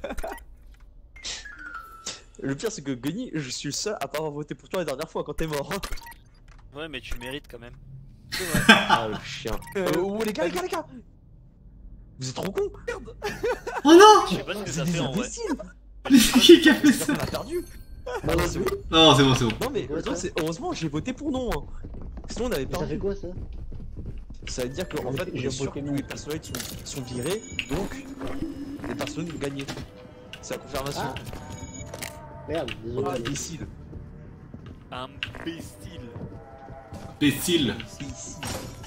Le pire, c'est que Gunny, je suis le seul à pas avoir voté pour toi la dernière fois quand t'es mort. Ouais, mais tu le mérites quand même. Ah, le chien. Euh, Euh, oh, les gars, les gars, les gars! Vous êtes trop cons! Oh non. Je sais pas ce que C'est ça des fait en vrai. imbéciles! Mais c'est qui qui a fait ça? On a perdu! Non, non, c'est bon. Non, c'est bon, c'est bon. Non, mais Ouais, heureusement, ça. c'est- heureusement, j'ai voté pour non. Hein. Sinon, on avait Mais ça fait perdu. quoi ça? Ça veut dire qu'en J'ai fait, j'ai j'ai sûr voté que non. les personnages sont, sont virés, donc les personnages ont gagné. C'est la confirmation. Ah. Merde, On désolé. est imbécile. Imbécile. Imbécile. C'est ici.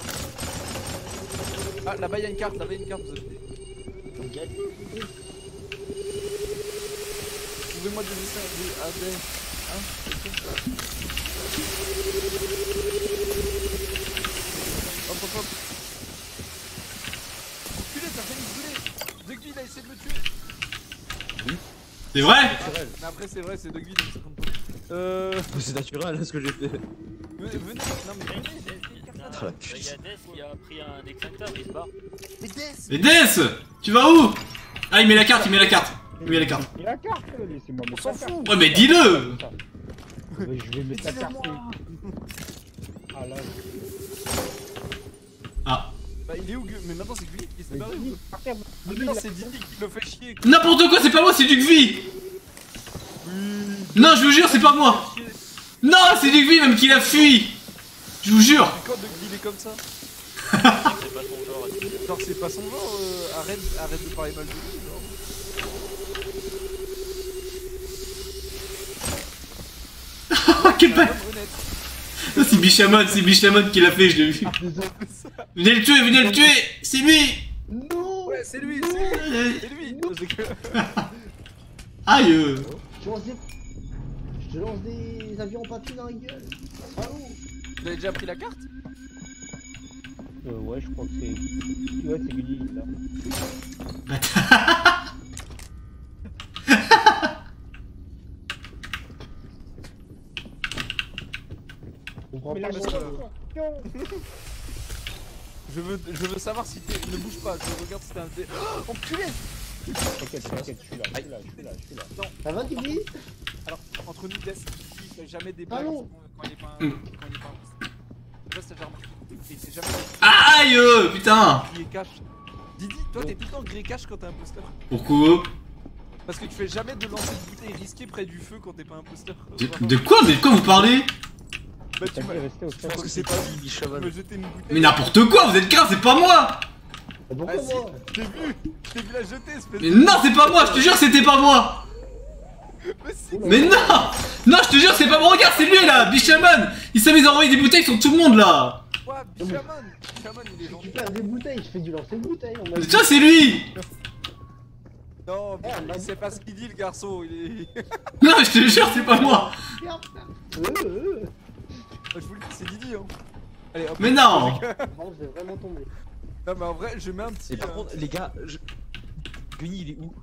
Ah, là-bas, il y a une carte, là-bas, il y a une carte. Vous avez... Pouvez-moi donner ça à des... Hein? Hop, hop, hop. Enculé, t'as fait une Degui, il a essayé de me tuer. C'est vrai? Naturel. Mais après, c'est vrai, c'est Degui, donc ça compte pas. Euh... C'est naturel ce que j'ai fait. Venez, venez, non mais venez, Ah, la Il y a Death qui a pris un extincteur, il se barre. mais Death. Mais Death, tu vas où? Ah, il met la carte, il met la carte. Il met la carte. Il a la carte, là, laissez-moi On mettre s'en la carte. fout. Ouais, mais dis-le. Mais je vais mettre la carte. Dis-le-moi. Ah là, Ah. Bah il est où Gu- Mais maintenant c'est Guy qui s'est mais barré. Didi, par terre, Mais Didi, non, il a- c'est Didi qui le fait chier. N'importe quoi, c'est pas moi, c'est Duc V. Non, je vous jure, c'est pas moi. Non, c'est Duc V même qui l'a fui. Je vous jure. Mais quand Degui il est comme ça? C'est pas son genre. à dire. Genre c'est pas son genre, euh, arrête, arrête de parler mal de lui, genre. Oh, quel C'est un bâtard. homme honnête. Non, c'est Bichamon, c'est Bichamon qui l'a fait, je l'ai vu. Désolé. Venez le tuer, venez le tuer. C'est lui. Non. Ouais, c'est lui, c'est lui, c'est lui. Non. J'ai que- Aïe. euh. Je te lance des... Je te lance des avions en papier dans la gueule. Salaud. Vous avez déjà pris la carte? Euh, ouais, je crois que c'est. Ouais, c'est Gulli là. Bâtard. Je comprends Mais pas là, parce je que- Je veux, je veux savoir si t'es... Ne bouge pas, je regarde si t'es un... dé- Oh, enculé. T'inquiète, t'inquiète, je suis là, je suis là, je suis là, je suis là. Ça va, Didi? Alors, entre nous, Death, il fait jamais des blagues Allô quand il est pas un. Quand il est pas un. Je sais pas si t'as déjà remarqué. Il fait jamais Aïe, euh, putain. des grillés cash. Didi, toi t'es tout le temps grillé cash quand t'es imposteur. Pourquoi? Parce que tu fais jamais de lancer de bouteille risquée près du feu quand t'es pas imposteur. de, de quoi? Mais de quoi vous parlez? Bah, tu T'as m'as dit rester au Je pense centre. que c'est pas lui, tu Bichaman. m'as jeté une bouteille. Mais n'importe quoi, vous êtes grave, c'est pas moi. Mais pourquoi Ah si, moi? je t'ai vu, je t'ai vu la jeter, espèce Mais de. non, c'est pas moi, je te jure, c'était pas moi. Mais si, Mais non. Non, je te jure, c'est pas moi, regarde, c'est lui là, Bichaman. Il s'est mis à envoyer des bouteilles sur tout le monde là. quoi, Bichaman Bichaman il est Je gentil. récupère des bouteilles, je fais du lancer de bouteilles. On m'a dit. Ça, c'est lui. Non, Eh, on m'a il dit- sait pas ce qu'il dit le garçon, il est. Non, je te jure, c'est pas moi. Merde. Euh, euh. Je vous le dis, c'est Didi hein. Allez hop. Mais non. Bon, je vais vraiment tomber. Non mais en vrai, je mets un petit. Et par euh, contre, les gars, je... Gunny, il est où?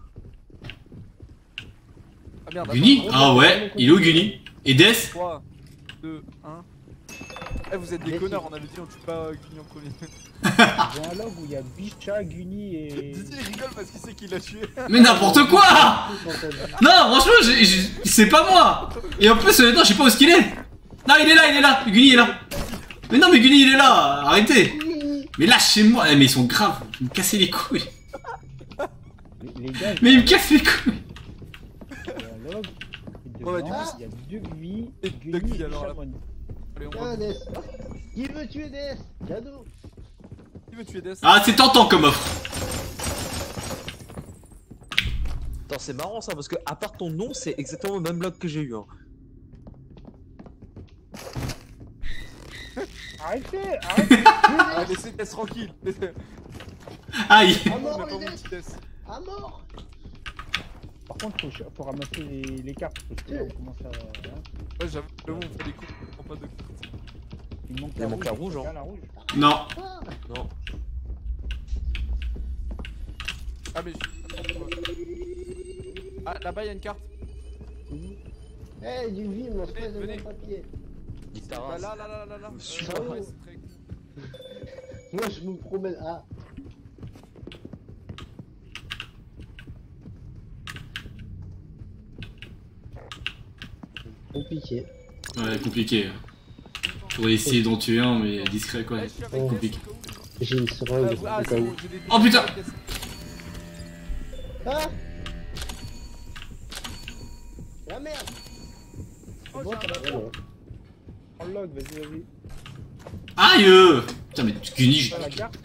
Ah merde, Guni? Ah ouais, il est où Guni? Et Death? trois, deux, un. Eh, vous êtes des Mais connards, si. on avait dit on tue pas Guni en premier. J'ai un log où il y a Bicha, Guni et. Didi il rigole parce qu'il sait qu'il l'a tué. Mais n'importe quoi. Tout entendu. Non, franchement, j'ai- j'ai- c'est pas moi. Et en plus, honnêtement, je sais pas où est-ce qu'il est. Non, il est là, il est là. Guni est là. Mais non, mais Guni, il est là. Arrêtez. Mais lâchez-moi. Eh, mais ils sont graves. Ils me cassaient les couilles. Les, les gars, Mais ils me cassent les couilles. il y a un log. Et Bon, bah, devant, du coup, il y a deux Guni, Et Guni deux Guni, et alors, là. Bichaman. Allez, on Tiens, va. Death. Qui veut tuer Death? Cadeau. Qui veut tuer Death? Ah, c'est tentant comme offre. Attends, c'est marrant ça, parce que à part ton nom, c'est exactement le même log que j'ai eu. Hein. Arrêtez, arrêtez. Ah, laissez Death tranquille. Laissez- Aïe. À On mort, n'a pas les mon Death. petit Death. À mort. Par contre, faut, ch- faut ramasser les, les cartes parce que là, on commence à. hein, Ouais, j'avoue, on fait des coups, on prend pas de coups. il manque Il la manque la rouge, c'est hein. ça, la rouge. Non. Ah. Non. Ah, mais je. Ah, là-bas il y a une carte. Eh, du vie, mon espèce de Venez. bon papier. Il Bah, t'arrache. là, là, là, là, là. Suis Euh, pas. ouais, c'est très cool. Moi, je me promène. Ah. Compliqué. Ouais, compliqué. Pour essayer d'en tuer un, mais discret quoi. Ouais, je suis avec Oh. Death, Compliqué. au cas où. J'ai une seringue. Euh, Ah, au cas c'est où. bon, j'ai des. Oh, putain. Ah. La merde. Oh, Bon, j'ai un- ça va, non. Prends le log, vas-y, vas-y. Aïe. euh. Putain, mais Guni, je- Prends la carte.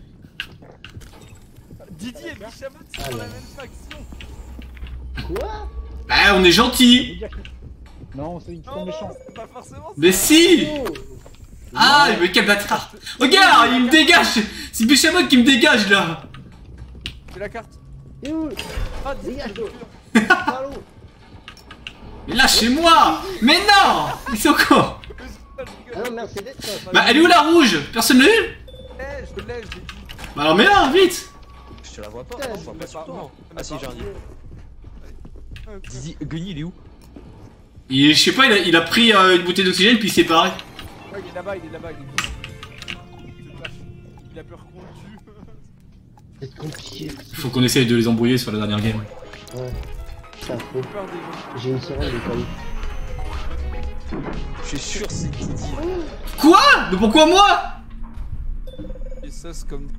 Didi et Bichaman, c'est Ah, dans là. la même faction. Quoi? Bah, on est gentils. Les gars, qui- Non, c'est ils Non, sont non, méchants. c'est pas forcément ça. Mais si. Oh. Ah, mais quel bâtard. Regarde, il me dégage. C'est Bichaman qui me dégage là. C'est la carte. Et où? Ah, Didi, Dégage-toi. le Salaud. Mais lâchez-moi. Mais non. Ils sont quoi? Ah non, merde, c'est Death. Bah, elle est où la rouge? Personne l'a eu? Eh, je l'ai, je l'ai dit. Bah alors mets-la, vite. Je te la vois pas. Putain, Non, je je vois l'ai pas sur pas. toi. Non, hein. je l'ai Ah si, pas. j'ai un dit. Ah, ok. Didi, Gunny, il est où? Il, je sais pas, il a, il a pris euh, une bouteille d'oxygène puis il s'est barré. Ouais, il est là-bas, il est là-bas, il est Il se flash. Il a peur qu'on le tue. C'est compliqué. Faut qu'on essaye de les embrouiller sur la dernière game. Ouais. Ça J'ai faut. peur des gens. J'ai une seringue au cas où. Je suis sûr c'est Didi. Quoi? Mais pourquoi moi? Et ça, c'est comme.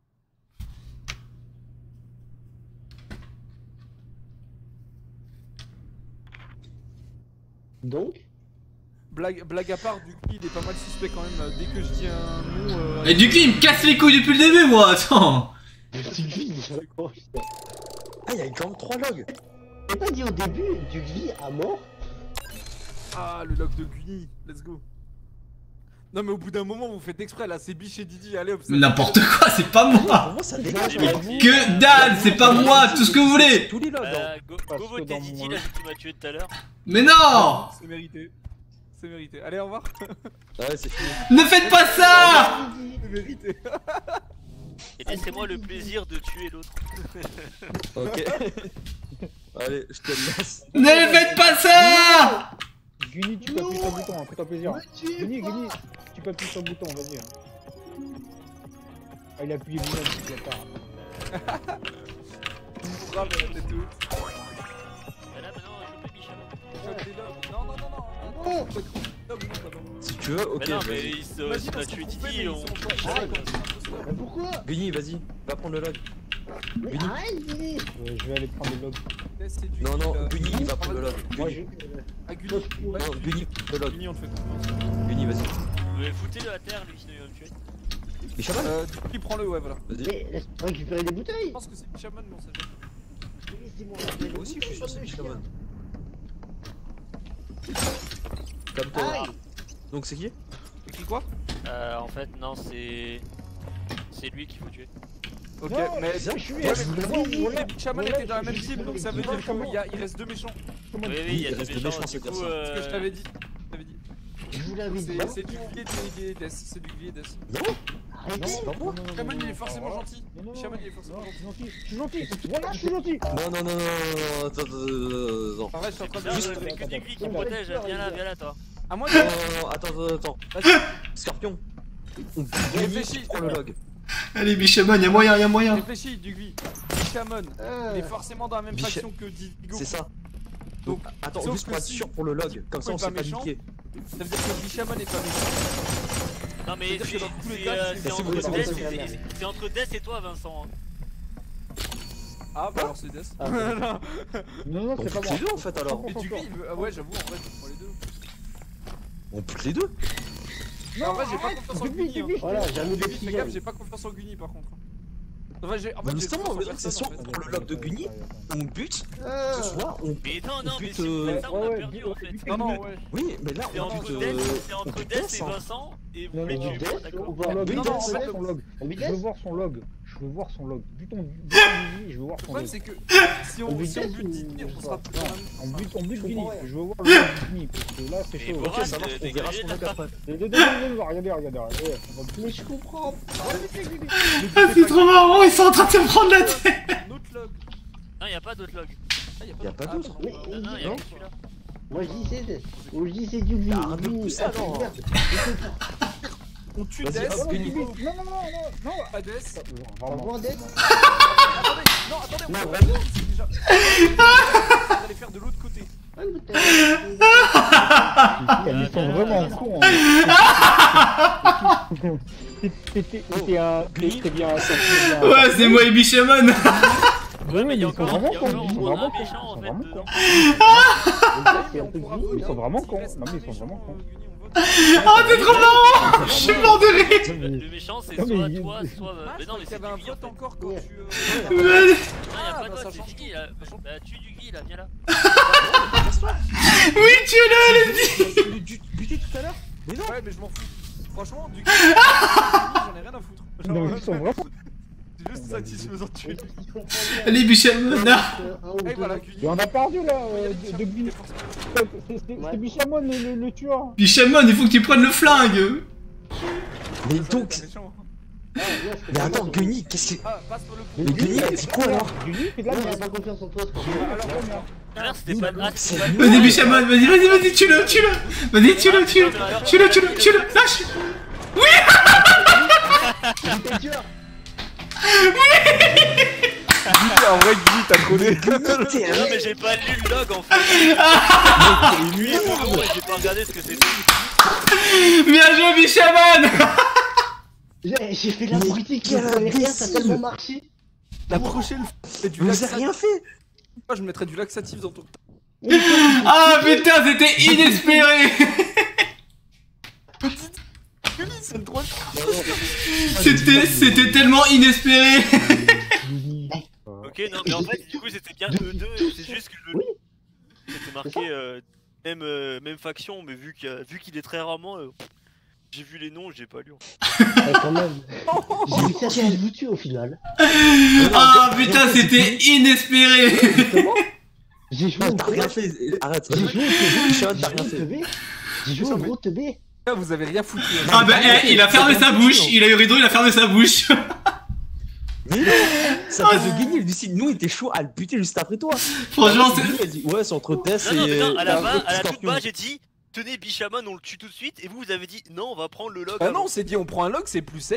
Donc? Blague, blague à part, du coup, il est pas mal suspect quand même. Dès que je dis un nom. Euh, Et du coup, il me casse les couilles depuis le début, moi. Attends. Du vie, d'accord. Ah, il y a quand même trois logs. T'as pas dit au début du vie à mort? Ah, le log de Guni, let's go. Non, mais au bout d'un moment, vous faites exprès là, c'est Biche et Didi, allez hop. ça- N'importe quoi, c'est pas Pour moi. moi, ça dégage. Mais hein. que dalle, c'est pas moi, tout ce que vous voulez. Tous les logs. hein. Bah, go, Parce go que voter dans Didi mon- là, vu qu'il m'a tué tout à l'heure. Mais non. C'est mérité. C'est mérité. Allez, au revoir. Ouais, c'est fini. Ne faites pas ça. C'est mérité. Et laissez-moi le plaisir de tuer l'autre. Ok. Allez, je te laisse. Ne faites pas ça. Guni, tu peux appuyer sur le bouton, hein, fais-toi plaisir. Me tuez Guni, pas. Guni, tu peux appuyer sur le bouton, vas-y. hein. Ah, il a appuyé lui-même, il a pas. Pourra, mais la tête haute. Bah là maintenant, choper Bicham. Chope des logs. Non, non, non, non. Non. Faut être log, non, pardon. Si tu veux, ok. Mais non, mais vas-y. il se Imagine, il on a se tué coupait, mais Didi, ils on. sont pas- Ah, Ouais, quand ils sont tous Mais pourquoi? Gunny, vas-y, va prendre le log. Mais Gunny. arrête, Gunny. Euh, je vais aller prendre le log. là, c'est du Non, non, kill, euh. Gunny, il va prendre le log. Moi, Gunny, je. Ah, Gunny. non, Gunny, le log. Gunny, on le fait confiance. Gunny, vas-y. Mais foutez-le à terre, lui, sinon il va me tuer. Bichaman, Euh, du coup, il prend le, ouais, voilà. vas-y. Mais laisse récupérer des bouteilles. Je pense que c'est Bichaman, mais on sait jamais. Laissez-moi Moi aussi, je suis sûr, c'est Bichaman. Aïe. Calme-toi. Donc, c'est qui? Écrit quoi? Euh, en fait, non, c'est. C'est lui qu'il faut tuer. Ok, Non, mais. je suis Ouais, je mais suis vous vraiment- avez voilà. dit, Bichaman Voilà, était dans la je- même je- team, je- donc ça je- veut je- dire comment- qu'il y a- il reste deux méchants. Oui, oui, il y a il deux reste deux méchants, méchants, du c'est coup. bien ça. euh, Ce que je t'avais dit. Je t'avais dit. Je vous l'avais dit. C'est c'est du Glee et des Death. C'est du Glee et Death. Arrêtez. c'est pas moi. Bichaman, il est forcément gentil. Non, non, Bichaman, non, il est forcément non, gentil. je suis gentil, je suis gentil. Voilà, je suis gentil. Non, non, non, non, non, attends, attends, attends, attends. En vrai, je suis en train Non, de. Juste- c'est que du Glee qui attends, protège, attends, viens là, attends. viens là, toi. À moi, Non, non, non, attends, attends, attends. Scorpion. On Gunny, Réfléchis, prends le log. Allez, Bichaman, y'a moyen, y'a moyen. réfléchis, du Glee. Bichaman, Ah. il est forcément dans la même Bicha- faction que Digo. C'est ça. Donc, Donc, attends, sauf juste que pour être si- sûr pour le log, comme ça on est s'est pas pas méchant, niqué. ça veut dire que Bichaman est pas méchant. Non, mais C'est-à-dire c'est que dans tous les c'est, cas, euh, c'est- c'est c'est entre bon, c'est bon, Death c'est bon. et- c'est entre Death et toi, Vincent. hein. Ah, bah alors c'est Death. Ah, Non. Non, non, On c'est pas pute moi. les deux en fait alors. Mais du Glee, il veut- ah ouais, j'avoue, en vrai, je prends les deux. On pute les deux. En vrai, j'ai pas confiance en Gunny, Gunny. hein. Gunny. Voilà, j'ai un Gunny, autre fais gaffe, j'ai pas confiance en Gunny par contre. En fait, j'ai en fait, Mais j'ai justement, confiance en mais c'est personne, sûr. en fait. Pour le log de Gunny, on bute, Ah. ce soir on. Mais non, non, mais bute, si vous euh, faites ça, on ouais, a ouais, perdu ouais, en ouais, fait. bute. Non, non, ouais. Oui, mais là C'est on entre bute. Death euh, c'est on entre bute Death Death, et hein. Vincent, et vous Non, voulez non, tuer Death, moi, on d'accord. va- Son log, Oui, non, non, je veux ouais. voir son log. On Je vitesse. veux voir son log. Je veux voir son log. Butons, butons Gunny, je veux voir Le son problème, log. c'est que si On on, bute si on Death bute ou- Didi, on ou sera pas plus dans la même. On bute, on bute Je Gunny. comprends rien. Je veux voir le log de Gunny, parce que là c'est Mais chaud. Borat, Ok, ça marche, euh, on verra son log après. Eh, eh, eh, eh, eh, Regardez, regardez, regardez. Eh, on va Mais je comprends pas. Ah, c'est trop marrant, ils sont en train de se prendre la tête. Un autre log. Non, y'a pas d'autre log. Ah, y a Y a pas ah, d'autre. pardon. Mais- Non, non, y'a Non. que celui-là. Moi je dis c'est Moi je dis c'est du Gunny. Arrête de Gunny, pousser, ah, alors. merde. On tue Vas-y, Death, hop, Gunny. Non, non, non, non, non. pas Death. Au Vraiment. revoir, Death. Attendez, non, attendez, on Non, va vraiment. c'est déjà. On va aller faire de l'autre côté. Ah, mais t'as- Ils sont vraiment cons. hein. C'était c'était un. C'était bien. c'était bien- Ouais, c'est moi et Bichaman. Ouais, mais ils il y a sont encore vraiment il y a cons. encore Ils sont au moins vraiment un cons. méchant Ils en sont fait. vraiment dedans. cons. Mais on pourra voter. Ils sont vraiment S'il cons. reste Non, mais un ils sont méchant, vraiment cons. euh, Gunny, on vote. Oh, t'es trop marrant. Je suis mort de rire. Le le méchant, c'est Non, mais soit il- toi, soit. Ah, Mais je non, crois mais qu'il y c'est avait un du Guy, en vote fait. encore quand Ouais. tu. Ouais. Non, y'a Ah, pas bah, de ça vote, c'est change Guy là. Bah, tue du Guy là, viens là. Oui, tuez-le, allez-y. Tu buté tout à l'heure? Mais non. Ouais, mais je m'en fous. Franchement, du coup, j'en ai rien à foutre. Genre, Non, mais ils sont vraiment. c'est juste satisfaisant de tuer. Allez, Bichaman. Un ou Et deux. voilà, Gunny. Et on a perdu là, Il y a euh, des de, de Gunny. forcément- C'est- C'est c'est Bichamon le, le, le tueur. Bichaman, il faut que tu prennes le flingue. Mais Ça, donc. c'est méchant. Ah, ouais, je Mais comprends attends, pas. Gunny, qu'est-ce que. Ah, passe pour le Mais Gunny, il a dit quoi alors? Gunny, c'est de la Non, j'ai merde. pas confiance en toi, c'est pas Alors, grave. regarde. Tout à l'heure, c'était pas ah, c'était pas- Vas-y, Bichaman, vas-y, vas-y, vas-y, tue-le, tue-le. Vas-y, tue-le, tue-le. Tue-le, tue-le, tue-le. Lâche. J'étais le tueur. En vrai, Gunny, t'as collé. T'es Non, un mais j'ai pas lu le log en fait. Lui et mon nom, et j'ai pas regardé ce que c'était. Bien joué, Bichaman. J'ai j'ai fait de la Mais politique, quel je connais rien, ça a imbécile. tellement marché. La prochaine fois, c'est du Vous avez laxatif. rien fait. Moi, je mettrais du laxatif dans ton. Ah putain, c'était inespéré. Gunny, c'est le droit. C'était, c'était tellement inespéré. Ok, non, mais en fait, du coup, c'était bien eux deux, c'est juste que le. Oui. C'était marqué euh, même, euh, même faction, mais vu qu'il y a- vu qu'il est très rarement. euh, J'ai vu les noms, j'ai pas lu. en fait. Ouais, quand même. J'ai réussi à tous vous tuer au final. Ah putain, c'était inespéré. Justement, j'ai joué Non, au t'as rien fait. Arrête. J'ai joué au Bichaman, teubé. t'as rien J'ai fait. joué au teubé. J'ai joué au gros teubé. Ah, vous avez rien foutu. Ah bah, eh, il a fermé sa bouche. Il a eu rideau, il a fermé sa bouche. Mais non. Ça fait de gagner, Lucille. Nous, il était chaud à le buter juste après toi. Franchement, c'est. Gunny, elle dit ouais, c'est entre Death Non, non, mais et. non, à la et un base, autre à la toute Scorpion. base, j'ai dit tenez, Bichaman, on le tue tout de suite, et vous, vous avez dit non, on va prendre le log. Ah avant. non, on s'est dit, on prend un log, c'est plus safe. Bah oui.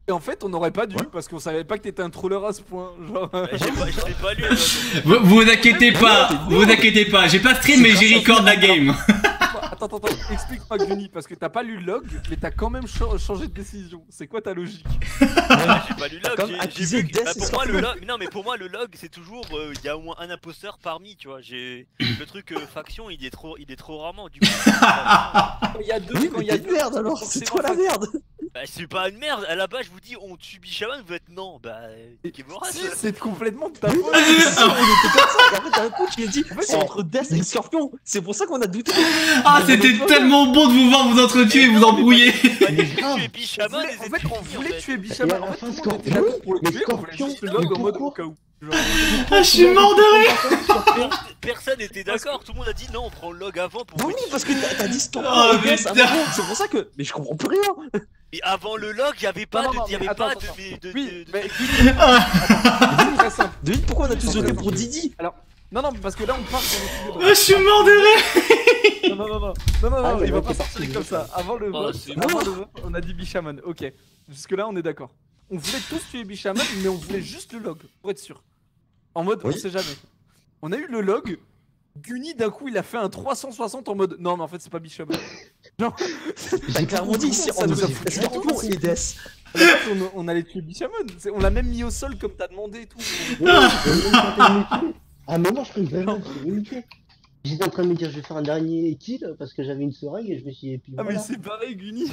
Et en fait, on n'aurait pas dû parce qu'on savait pas que t'étais un troller à ce point. Genre. Bah, j'ai pas, je l'ai pas lu. moi, Vous vous inquiétez pas, vous inquiétez pas, j'ai pas stream mais j'ai record la game. Attends, attends, attends, explique-moi Guni, parce que t'as pas lu le log, mais t'as quand même cha- changé de décision. C'est quoi ta logique? donc, ah, j'ai pas lu le log. Comme j'ai- accuser j'ai vu que- Death bah, et pour moi, le Scorpion. log. mais Non, mais pour moi, le log, c'est toujours. euh, Il y a au moins un imposteur parmi, tu vois. J'ai le truc euh, faction, il est trop, il est trop rarement. Du coup, Il y a deux, Oui, quand mais il y a t'es une deux, merde alors, c'est toi la merde. bah, c'est pas une merde. À la base, je vous dis, on tue Bichaman, vous êtes non. Bah, qui Si, c'est complètement de ta Oui, faute. non, mais si, on était comme ça. Et après, d'un coup, tu as dit, c'est on- entre Death et Scorpion. C'est pour ça qu'on a douté. Ah, c'était tellement bon de vous voir vous entretuer et vous embrouiller. Fallait juste grave. tuer On Bichaman. voulait- et En c'est fait, fini, on voulait en fait. tuer Et Bichaman. à la En fait, fin, tout le monde était Scorpion, d'accord pour le mais tuer, on voulait Scorpion, juste le log mais en mode pourquoi au cas où. Genre. Ah, je suis mort de rire. Personne n'était d'accord. Tout le monde a dit non, on prend le log avant pour. Bah oui, parce que t'as t'as dit Scorpion Oh, et Death à un putain. moment. C'est pour ça que. Mais je comprends plus rien. Mais avant le log, il y avait pas Non, de, non, y avait mais pas attends, de, attends. de, de, Oui, de- de- mais Guni, attends, très simple. Devine pourquoi on a tous voté pour Didi. Non, non, parce que là on part sur le Ah, je suis mort de rire. Non, non, non, non, non, non, Ah, non, mais il va là, pas t'es sortir parti, comme c'est ça. Avant le Oh, vote, c'est avant le vote, on a dit Bichaman. Ok, jusque là on est d'accord. On voulait tous tuer Bichaman, mais on voulait juste le log pour être sûr. En mode, on Oui. sait jamais. On a eu le log. Guni d'un coup il a fait un trois cent soixante en mode non mais en fait c'est pas Bichaman. Genre, T'as clairement dit ici Ça entre nous a foutu Scorpion et Death. en fait, on, on allait tuer Bichaman. C'est- On l'a même mis au sol comme t'as demandé et tout. Ouais, j'ai même tenté de me tuer. À un moment, je croyais vraiment que j'allais me tuer. J'étais en train de me dire, je vais faire un dernier kill parce que j'avais une seringue et je me suis dit, et puis Ah mais voilà. c'est pareil Guni.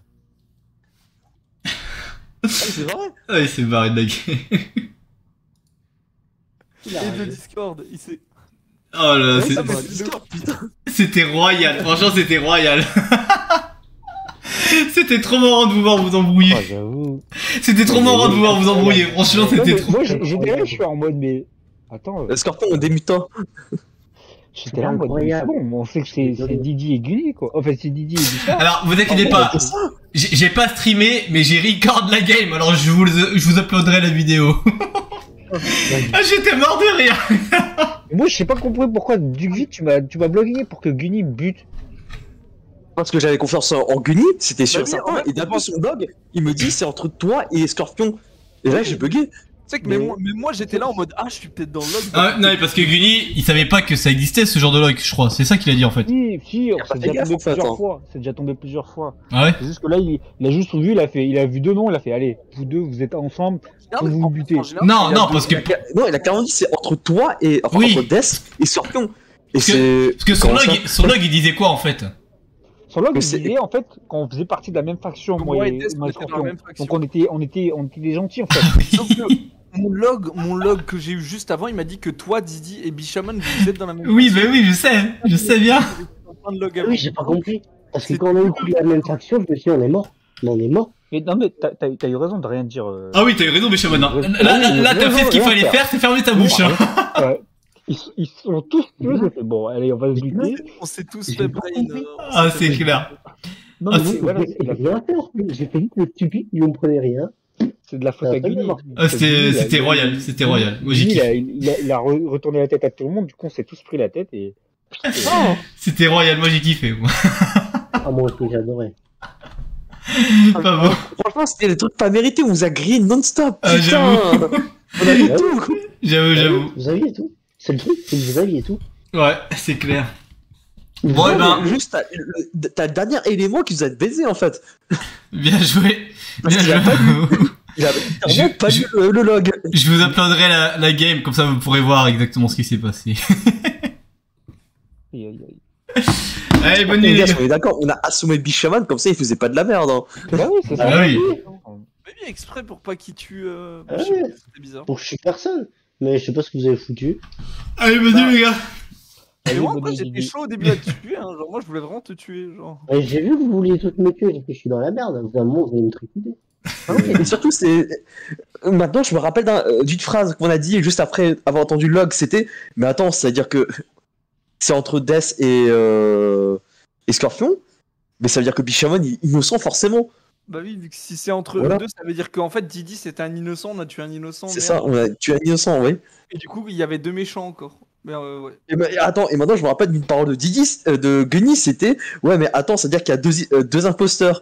Ah, c'est vrai. Ah, il s'est barré de la game. Il a Et de ragé. Discord, il s'est. Oh là là, Ouais, c'est- ça va, Discord, putain. c'était royal. Franchement, c'était royal. C'était trop marrant de vous voir vous embrouiller. Ah, j'avoue. C'était trop marrant de vous voir vous embrouiller. Franchement, Non, mais c'était trop. Moi, j'ai- j'étais là, je suis en mode, mais. Attends, euh, Euh, Scorpion on démutant. j'étais là en mode, mais c'est incroyable. bon, on sait que c'est c'est Didi et Guni, quoi. Enfin, c'est Didi et Bichard. Alors, vous inquiétez pas. C'est ça. J'ai j'ai pas streamé, mais j'ai record la game. Alors, je vous, le- je vous uploaderai la vidéo. Ah, j'étais mort de rire. Moi, je sais pas compris pourquoi, du vite, tu m'as tu m'as bloqué pour que Guni bute. Parce que j'avais confiance en, en Guni, c'était sûr Bah et oui, certain. en fait, Et d'un on coup, pense- son dog, il me dit c'est entre toi et Scorpion. Et là, j'ai bugué. Tu sais que mais Mais- moi, mais moi j'étais là en mode ah je suis peut-être dans le log. Ah, non, mais parce que Guni, il savait pas que ça existait ce genre de log, je crois. C'est ça qu'il a dit en fait. Si, si, a pas c'est fait déjà gaffe, tombé en fait, plusieurs hein. fois. C'est déjà tombé plusieurs fois. Ah ouais? C'est juste que là, il, il a juste vu, il a fait, il a vu deux noms, il a fait, allez, vous deux, vous êtes ensemble, Non, faut mais vous en- buter. en général, Non, il y a non, deux- parce que. Il a- Non, il a carrément dit c'est entre toi et. Enfin, Oui. entre Death et Scorpion. Et que- c'est. Parce que son Comment ça log, son log, il disait quoi en fait? Sur log, Mais il c'est- disait, en fait, quand on faisait partie de la même faction, moi, Moi et et, Death, moi on et était dans la Scorpion. même faction. Donc on était, on était, on était des gentils, en fait. Sauf que mon log, mon log que j'ai eu juste avant, il m'a dit que toi, Didi et Bichaman, vous êtes dans la même Oui, faction. bah oui, je sais, je sais bien. En train de log avant. Oui, j'ai pas compris. Parce que quand on a eu pris la même faction, je me suis dit, on est mort. Mais on est mort. Mais non, mais t'as t'as- t'as eu raison de rien dire. euh. Ah oui, t'as eu raison, Béchaman. Là, Ouais. là, là, là, t'as Ouais, fait ce qu'il ouais, fallait ouais. faire, c'est fermer ta bouche. Hein. Euh, ils, ils sont tous tués, j'ai fait, bon, allez, on va se buter. On s'est tous J'ai fait pas brain. compris. euh, Ah, c'est clair. Non, Ah, mais c'est- oui, voilà, c'est Il de a la- rien fait en plus. J'ai fait vite le stupide, ils ne prenaient rien. c'est de la faute Ça à a pas Guni. bien Ah, c'était, Guni, il a- c'était royal, c'était royal. Moi, j'ai Guni, il a, kiffé. il, a, il a re- retourné la tête à tout le monde, du coup, on s'est tous pris la tête et. C'était royal, moi, j'ai kiffé. Moi. Ah, moi aussi, j'adorais. Pas bon. Franchement, c'était des trucs pas mérités. On vous a grillé non-stop. Ah, Putain. j'avoue. On a eu Ouais. tout. J'avoue, j'avoue. Vous aviez tout. C'est le truc, c'est que vous aviez tout. Ouais, c'est clair. Bon, Non, eh ben, mais Juste, t'as le, t'as le dernier élément qui vous a baisé en fait. bien joué. Parce Bien qu'il a joué. Il a littéralement Je- pas je- lu le, le log. Je vous uploaderai la, la game, comme ça vous pourrez voir exactement ce qui s'est passé. Aïe, aïe, aïe. Allez, bonne Les nuit, les gars, gars. on est d'accord, on a assommé Bichaman comme ça, il faisait pas de la merde. Hein. Bah oui, c'est ça. Ah oui. J'ai mis exprès pour pas qu'il tue. Euh... Ah je sais ouais. pas, C'était bizarre. Pour que je suis personne. Mais je sais pas ce que vous avez foutu. Allez, bonne nuit, les gars. Mais Allez, moi, bonne moi nuit, j'étais Didi. chaud au début à te tuer. Hein. Genre, moi, je voulais vraiment te tuer. Genre. Et j'ai vu que vous vouliez toutes me tuer, j'ai fait, je suis dans la merde. Vous avez vous allez me tricoter. Ah oui, et surtout, c'est. Maintenant, je me rappelle d'un- euh, d'une phrase qu'on a dit juste après avoir entendu le log, c'était. Mais attends, c'est-à-dire que c'est entre Death et, euh... et Scorpion, mais ça veut dire que Bichaman, il est innocent forcément. Bah oui, vu que si c'est entre Voilà. eux deux, ça veut dire qu'en fait, Didi c'était un innocent, on a tué un innocent. C'est merde. ça, on a... tu es innocent, oui. Et du coup, il y avait deux méchants encore. Mais euh, ouais. Et ben, attends, et maintenant je me rappelle d'une parole de Didi, euh, de Gunny, c'était ouais, mais attends, c'est-à-dire qu'il y a deux, euh, deux imposteurs.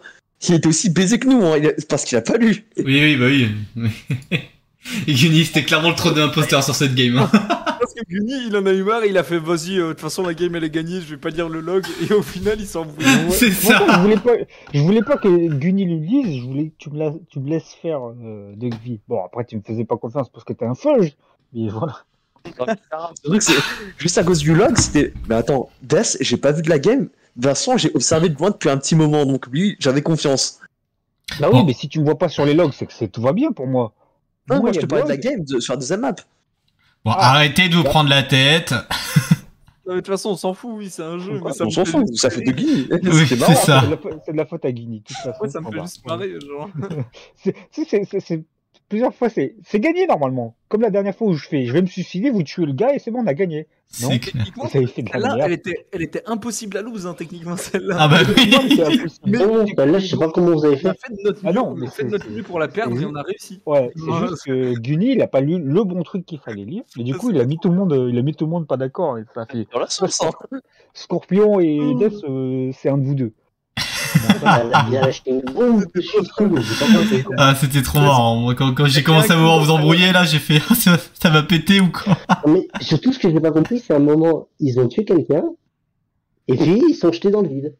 il était aussi baisé que nous, hein, il a- parce qu'il a pas lu. Oui, oui, bah oui. Et Guni, c'était clairement le trop d'imposteur sur cette game. Hein. Parce que Guni, il en a eu marre, il a fait vas-y, euh, de toute façon la game elle est gagnée, je vais pas lire le log, et au final il s'en voulait. C'est Moi, ça. je voulais pas, je voulais pas que Gunny le lise, je voulais que tu me, la- tu me laisses faire euh, de vie. Bon, après, tu me faisais pas confiance parce que t'es un feuge, mais voilà. Le truc, c'est juste à cause du log, c'était. Mais attends, Death, j'ai pas vu de la game. Vincent, j'ai observé de loin depuis un petit moment, donc lui, j'avais confiance. Bah oui, Oh. mais si tu me vois pas sur les logs, c'est que c'est tout va bien pour moi. Non, moi, il y je a te parlais de la log. game de- sur la deuxième map. Bon, Ah. arrêtez de vous prendre la tête. Non, mais de toute façon on s'en fout, oui, c'est un jeu, mais ça On me s'en fait fout, juste ça fait de marrer. Guy. Oui, C'était c'est marrant. ça. C'est de, la faute- c'est de la faute à Guinea, de toute façon. Ouais, ça me fait Bon, juste bah, marrer, genre. c'est- c'est- c'est- c'est- c'est- Plusieurs fois, c'est c'est gagné normalement. Comme la dernière fois où je fais, je vais me suicider, vous tuez le gars et c'est bon, on a gagné. Non. C'est clair. Techniquement, Ça, il fait de la celle-là, merde. elle était, elle était impossible à lose, hein, techniquement, celle-là. Ah bah oui. Non, mais c'est impossible. Mais- Non, bah là, je sais pas comment vous avez On a fait. fait de notre Ah mieux, non, on mais a fait de c'est- notre mieux pour la perdre c'est et on a réussi. Ouais, c'est Ouais, juste que Gunny, il a pas lu le bon truc qu'il fallait lire. Et du coup, il a mis tout le monde, il a mis tout le monde pas d'accord. Et ça fait Dans la sauce, hein. Scorpion et Death, euh, c'est un de vous deux. Elle a bien acheté une bombe, je suis fou, mais j'ai pas compris. Ah, c'était trop marrant. Moi, quand, quand j'ai commencé à vous voir vous embrouiller, là, j'ai fait ah, ça, ça va péter ou quoi? Mais surtout, ce que j'ai pas compris, c'est un moment, ils ont tué quelqu'un, et puis ils sont jetés dans le vide.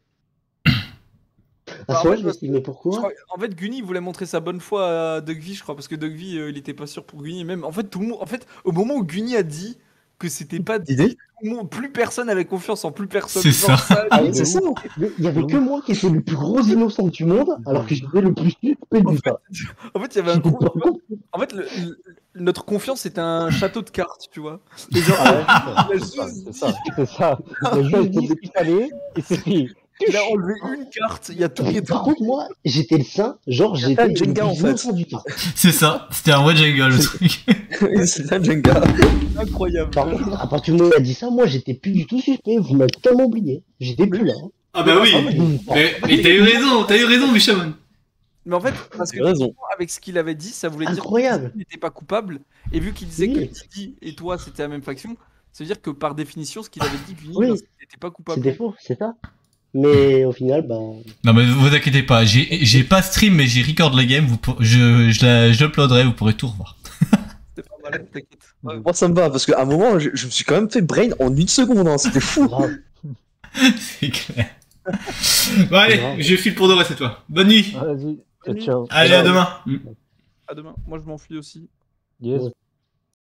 À Bah, ce en moment, fait, je me suis dit, mais pourquoi? Je crois- en fait, Gunny voulait montrer sa bonne foi à Dugvie, je crois, parce que Dugvie, euh, il était pas sûr pour Gunny. Même, en fait, tout le monde, en fait, au moment où Gunny a dit que c'était pas dit, Idée. tout le monde- plus personne avait confiance en plus personne. C'est Genre, ça. Ah de oui, c'est ça. Mais il y avait De que moi qui étais le plus gros innocent du monde, alors que j'étais le plus suspect En du fait, tas. En fait, il y avait un J'étais gros. pas con. En fait, le- le- notre confiance c'était un château de cartes, tu vois. Et genre, Ah ouais, il a c'est ça, juste c'est ça, c'est ça. Il a juste dit ce qu'il fallait et c'est fait. il a enlevé une carte, il y a tout qui Mais est par contre, moi, j'étais le saint, genre j'étais un le Jenga, plus en fait. innocent du tas. C'est ça. C'était un wedge Jenga, le truc. C'est un Jenga. incroyable. Par contre, à partir du moment où il a dit ça, moi j'étais plus du tout suspect, vous m'avez tellement oublié. J'étais plus là. Ah bah oui. Mais, mais t'as eu raison, t'as eu raison, Bichamon. Mais en fait, parce que T'as raison. avec ce qu'il avait dit, ça voulait dire Incroyable. qu'il n'était pas coupable. Et vu qu'il disait Oui. que Titi et toi c'était la même faction, ça veut dire que par définition, ce qu'il avait dit, Gunny, Oui. ben, n'était pas coupable. C'était faux, c'est ça. Mais au final, bah. Non mais vous inquiétez pas, j'ai j'ai pas stream mais j'ai record la game, vous pour- je je la je l'uploaderai, vous pourrez tout revoir. C'était pas mal, t'inquiète. Ouais. Moi, ça me va, parce qu'à un moment, je, je me suis quand même fait brain en une seconde, hein. C'était fou. Grave. C'est clair. Bon allez, je file pour de vrai cette fois. Bonne nuit. Vas-y, ciao, ciao. Allez à demain. À demain. Moi, je m'enfuis aussi. Yes.